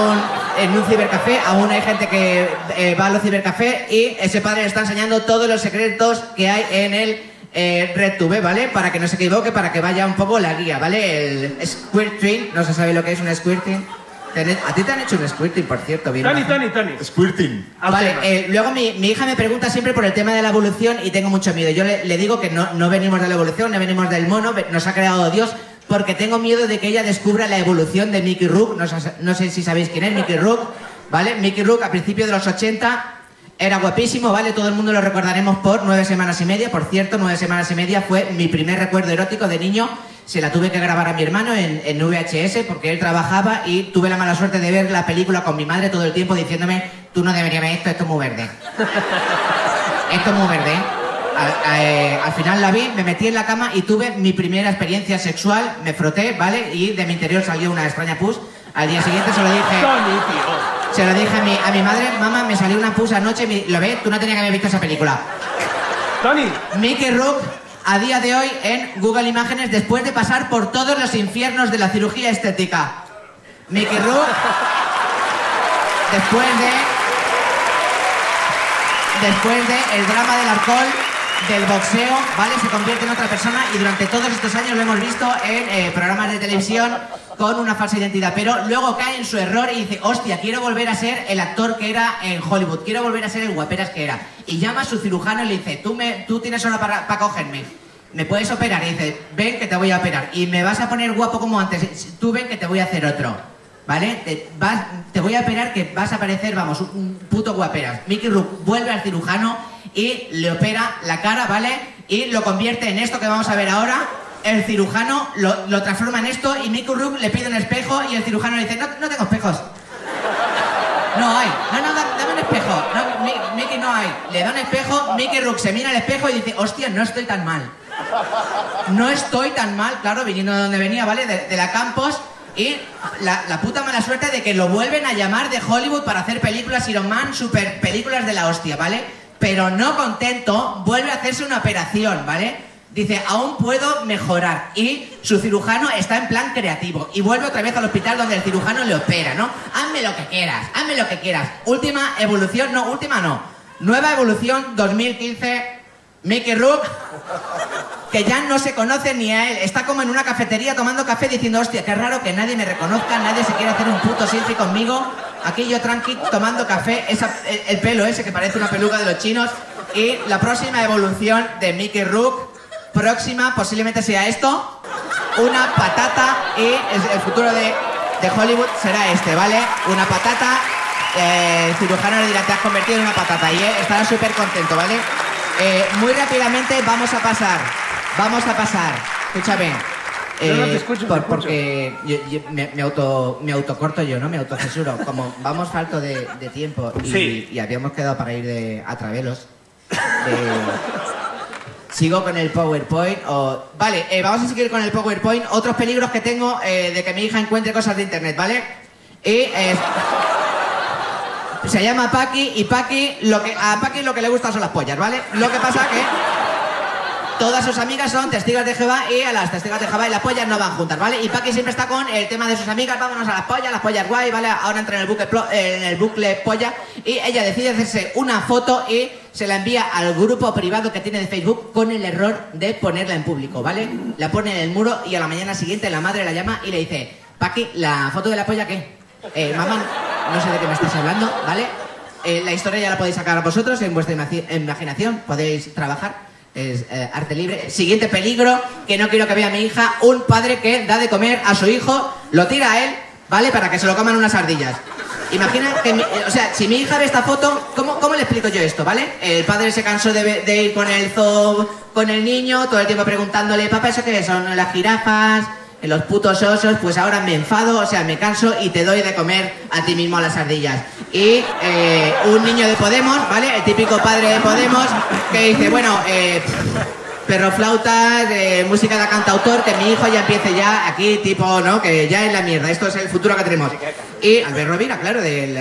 Speaker 4: en un cibercafé. Aún hay gente que va a los cibercafés. Y ese padre le está enseñando todos los secretos que hay en el RedTube, ¿vale? Para que no se equivoque, para que vaya un poco la guía, ¿vale? El squirting, no se sabe lo que es un squirting. A ti te han hecho un squirting, por cierto, bien.
Speaker 1: Tony.
Speaker 5: Squirting.
Speaker 4: Vale, luego mi hija me pregunta siempre por el tema de la evolución y tengo mucho miedo. Yo le digo que no venimos de la evolución, no venimos del mono, nos ha creado Dios, porque tengo miedo de que ella descubra la evolución de Mickey Rourke. No sé si sabéis quién es Mickey Rourke, ¿vale? Mickey Rourke a principios de los 80... era guapísimo, ¿vale? Todo el mundo lo recordaremos por 9 semanas y media. Por cierto, 9 semanas y media fue mi primer recuerdo erótico de niño. Se la tuve que grabar a mi hermano en VHS porque él trabajaba y tuve la mala suerte de ver la película con mi madre todo el tiempo diciéndome, tú no deberías ver esto, esto es muy verde. Esto es muy verde, ¿eh? Al final la vi, me metí en la cama y tuve mi primera experiencia sexual, me froté, ¿vale? Y de mi interior salió una extraña pus. Al día siguiente se lo dije... Se lo dije a mi madre, mamá, me salió una pus anoche, ¿lo ves? Tú no tenías que haber visto esa película.
Speaker 1: Tony.
Speaker 4: Mickey Rourke, a día de hoy, en Google Imágenes, después de pasar por todos los infiernos de la cirugía estética. Mickey Rourke, después de el drama del alcohol, del boxeo, ¿vale? Se convierte en otra persona y durante todos estos años lo hemos visto en programas de televisión con una falsa identidad, pero luego cae en su error y dice, hostia, quiero volver a ser el actor que era en Hollywood, quiero volver a ser el guaperas que era. Y llama a su cirujano y le dice, tú tienes hora para cogerme, ¿me puedes operar? Y dice, ven que te voy a operar y me vas a poner guapo como antes, tú ven que te voy a hacer otro, ¿vale? Te voy a operar que vas a parecer, vamos, un puto guaperas. Mickey Rourke vuelve al cirujano y le opera la cara, ¿vale? Y lo convierte en esto que vamos a ver ahora. El cirujano lo transforma en esto y Mickey Rourke le pide un espejo y el cirujano le dice, no tengo espejos. No hay. Dame un espejo. No, Mickey no hay. Le da un espejo, Mickey Rourke se mira al espejo y dice, hostia, no estoy tan mal. No estoy tan mal, claro, viniendo de donde venía, ¿vale? De la Campos. Y la puta mala suerte de que lo vuelven a llamar de Hollywood para hacer películas Iron Man, super películas de la hostia, ¿vale? Pero no contento, vuelve a hacerse una operación, ¿vale? Dice, aún puedo mejorar. Y su cirujano está en plan creativo. Y vuelve otra vez al hospital donde el cirujano le opera, ¿no? Hazme lo que quieras, hazme lo que quieras. Última evolución, no, última no. Nueva evolución 2015, Mickey Rourke, que ya no se conoce ni a él. Está como en una cafetería tomando café diciendo, hostia, qué raro que nadie me reconozca, nadie se quiere hacer un puto selfie conmigo. Aquí yo tranqui tomando café, el pelo ese que parece una peluca de los chinos. Y la próxima evolución de Mickey Rourke, próxima posiblemente sea esto, una patata, y el futuro de Hollywood será este, ¿vale? Una patata, el cirujano le dirá, te has convertido en una patata, y estará súper contento, ¿vale? Muy rápidamente vamos a pasar, escúchame.
Speaker 1: No te escucho,
Speaker 4: porque me autocorto yo, ¿no? Me autocensuro. Como vamos falto de tiempo y habíamos quedado para ir a Travelos. Sigo con el PowerPoint Vale, vamos a seguir con el PowerPoint. Otros peligros que tengo de que mi hija encuentre cosas de internet, ¿vale? Y se llama Paqui, y a Paqui lo que le gustan son las pollas, ¿vale? Lo que pasa que todas sus amigas son testigos de Jehová, y a las testigos de Jehová y las pollas no van juntas, ¿vale? Y Paqui siempre está con el tema de sus amigas, vámonos a las pollas guay, ¿vale? Ahora entra en el bucle polla, y ella decide hacerse una foto y se la envía al grupo privado que tiene de Facebook con el error de ponerla en público, ¿vale? La pone en el muro y a la mañana siguiente la madre la llama y le dice, Paqui, ¿la foto de la polla qué? Mamá, no sé de qué me estás hablando, ¿vale? La historia ya la podéis sacar vosotros en vuestra imaginación, podéis trabajar. Es arte libre. Siguiente peligro que no quiero que vea mi hija, un padre que da de comer a su hijo, lo tira a él, ¿vale? Para que se lo coman unas ardillas. Imagina que, o sea, si mi hija ve esta foto, ¿cómo le explico yo esto, ¿vale? El padre se cansó de ir con el zoo, con el niño, todo el tiempo preguntándole, papá, ¿eso qué son? ¿Las jirafas? Los putos osos, pues ahora me enfado, o sea, me canso y te doy de comer a ti mismo a las ardillas. Y un niño de Podemos, ¿vale? El típico padre de Podemos que dice, bueno, perro flautas, música de cantautor, que mi hijo ya empiece ya aquí, tipo, ¿no? Que ya es la mierda, esto es el futuro que tenemos. Y Albert Rovira, claro,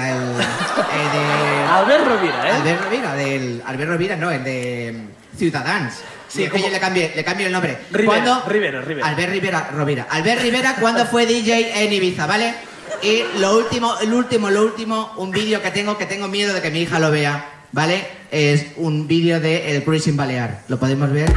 Speaker 1: Albert Rovira, ¿eh?
Speaker 4: Albert Rovira, no, el de Ciudadans. Sí, es que yo le cambio el nombre.
Speaker 1: Rivera.
Speaker 4: Albert Rovira. Albert Rivera cuando fue DJ en Ibiza, ¿vale? Y lo último, un vídeo que tengo miedo de que mi hija lo vea, ¿vale? Es un vídeo de el Cruising Balear. ¿Lo podemos ver?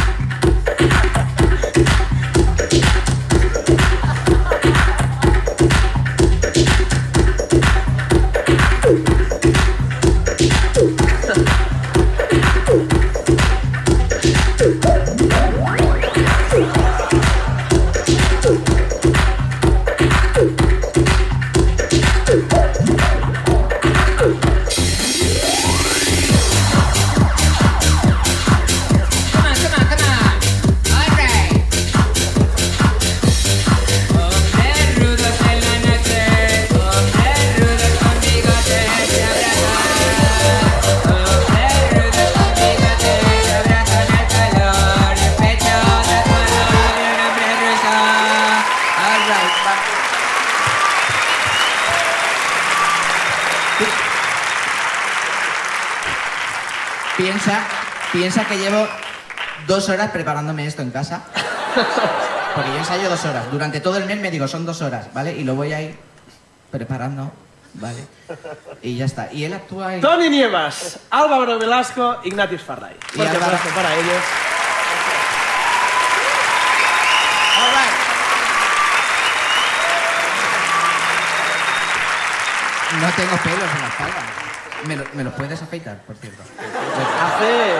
Speaker 4: Piensa que llevo 2 horas preparándome esto en casa. Porque yo ensayo 2 horas. Durante todo el mes me digo, son 2 horas, ¿vale? Y lo voy a ir preparando, ¿vale? Y ya está. Y él actúa en...
Speaker 1: Toni Nievas, Álvaro Velasco, Ignatius Farray. Fuerte aplauso para ellos.
Speaker 4: No tengo pelos en la espalda. ¿Me lo puedes afeitar, por cierto?
Speaker 1: Hace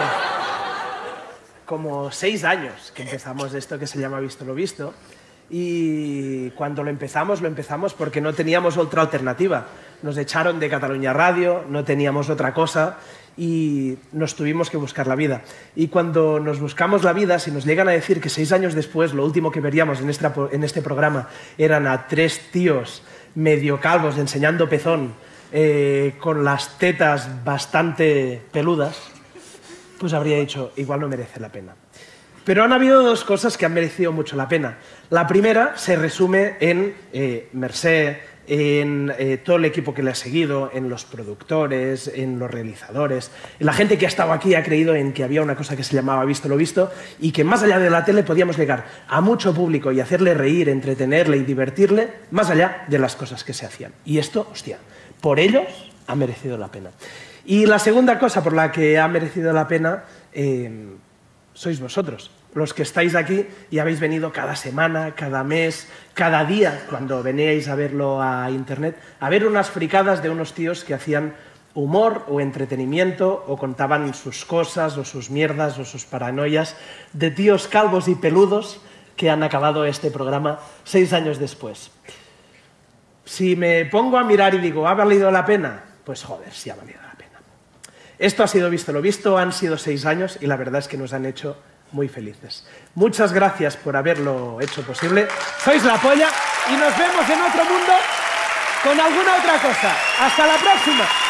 Speaker 1: como 6 años que empezamos esto que se llama Visto lo Visto, y cuando lo empezamos porque no teníamos otra alternativa. Nos echaron de Catalunya Radio, no teníamos otra cosa y nos tuvimos que buscar la vida. Y cuando nos buscamos la vida, si nos llegan a decir que 6 años después lo último que veríamos en este programa eran a 3 tíos medio calvos enseñando pezón, con las tetas bastante peludas, pues habría dicho, igual no merece la pena. Pero han habido 2 cosas que han merecido mucho la pena. La primera se resume en Mercè, en todo el equipo que le ha seguido, en los productores, en los realizadores, en la gente que ha estado aquí, ha creído en que había una cosa que se llamaba Visto lo Visto y que más allá de la tele podíamos llegar a mucho público y hacerle reír, entretenerle y divertirle, más allá de las cosas que se hacían. Y esto, hostia, por ellos ha merecido la pena. Y la segunda cosa por la que ha merecido la pena sois vosotros, los que estáis aquí y habéis venido cada semana, cada mes, cada día, cuando veníais a verlo a internet, a ver unas fricadas de unos tíos que hacían humor o entretenimiento o contaban sus cosas o sus mierdas o sus paranoias de tíos calvos y peludos que han acabado este programa 6 años después. Si me pongo a mirar y digo, ¿ha valido la pena? Pues joder, sí ha valido la pena. Esto ha sido Visto lo Visto, han sido 6 años y la verdad es que nos han hecho muy felices. Muchas gracias por haberlo hecho posible. Sois la polla y nos vemos en otro mundo con alguna otra cosa. ¡Hasta la próxima!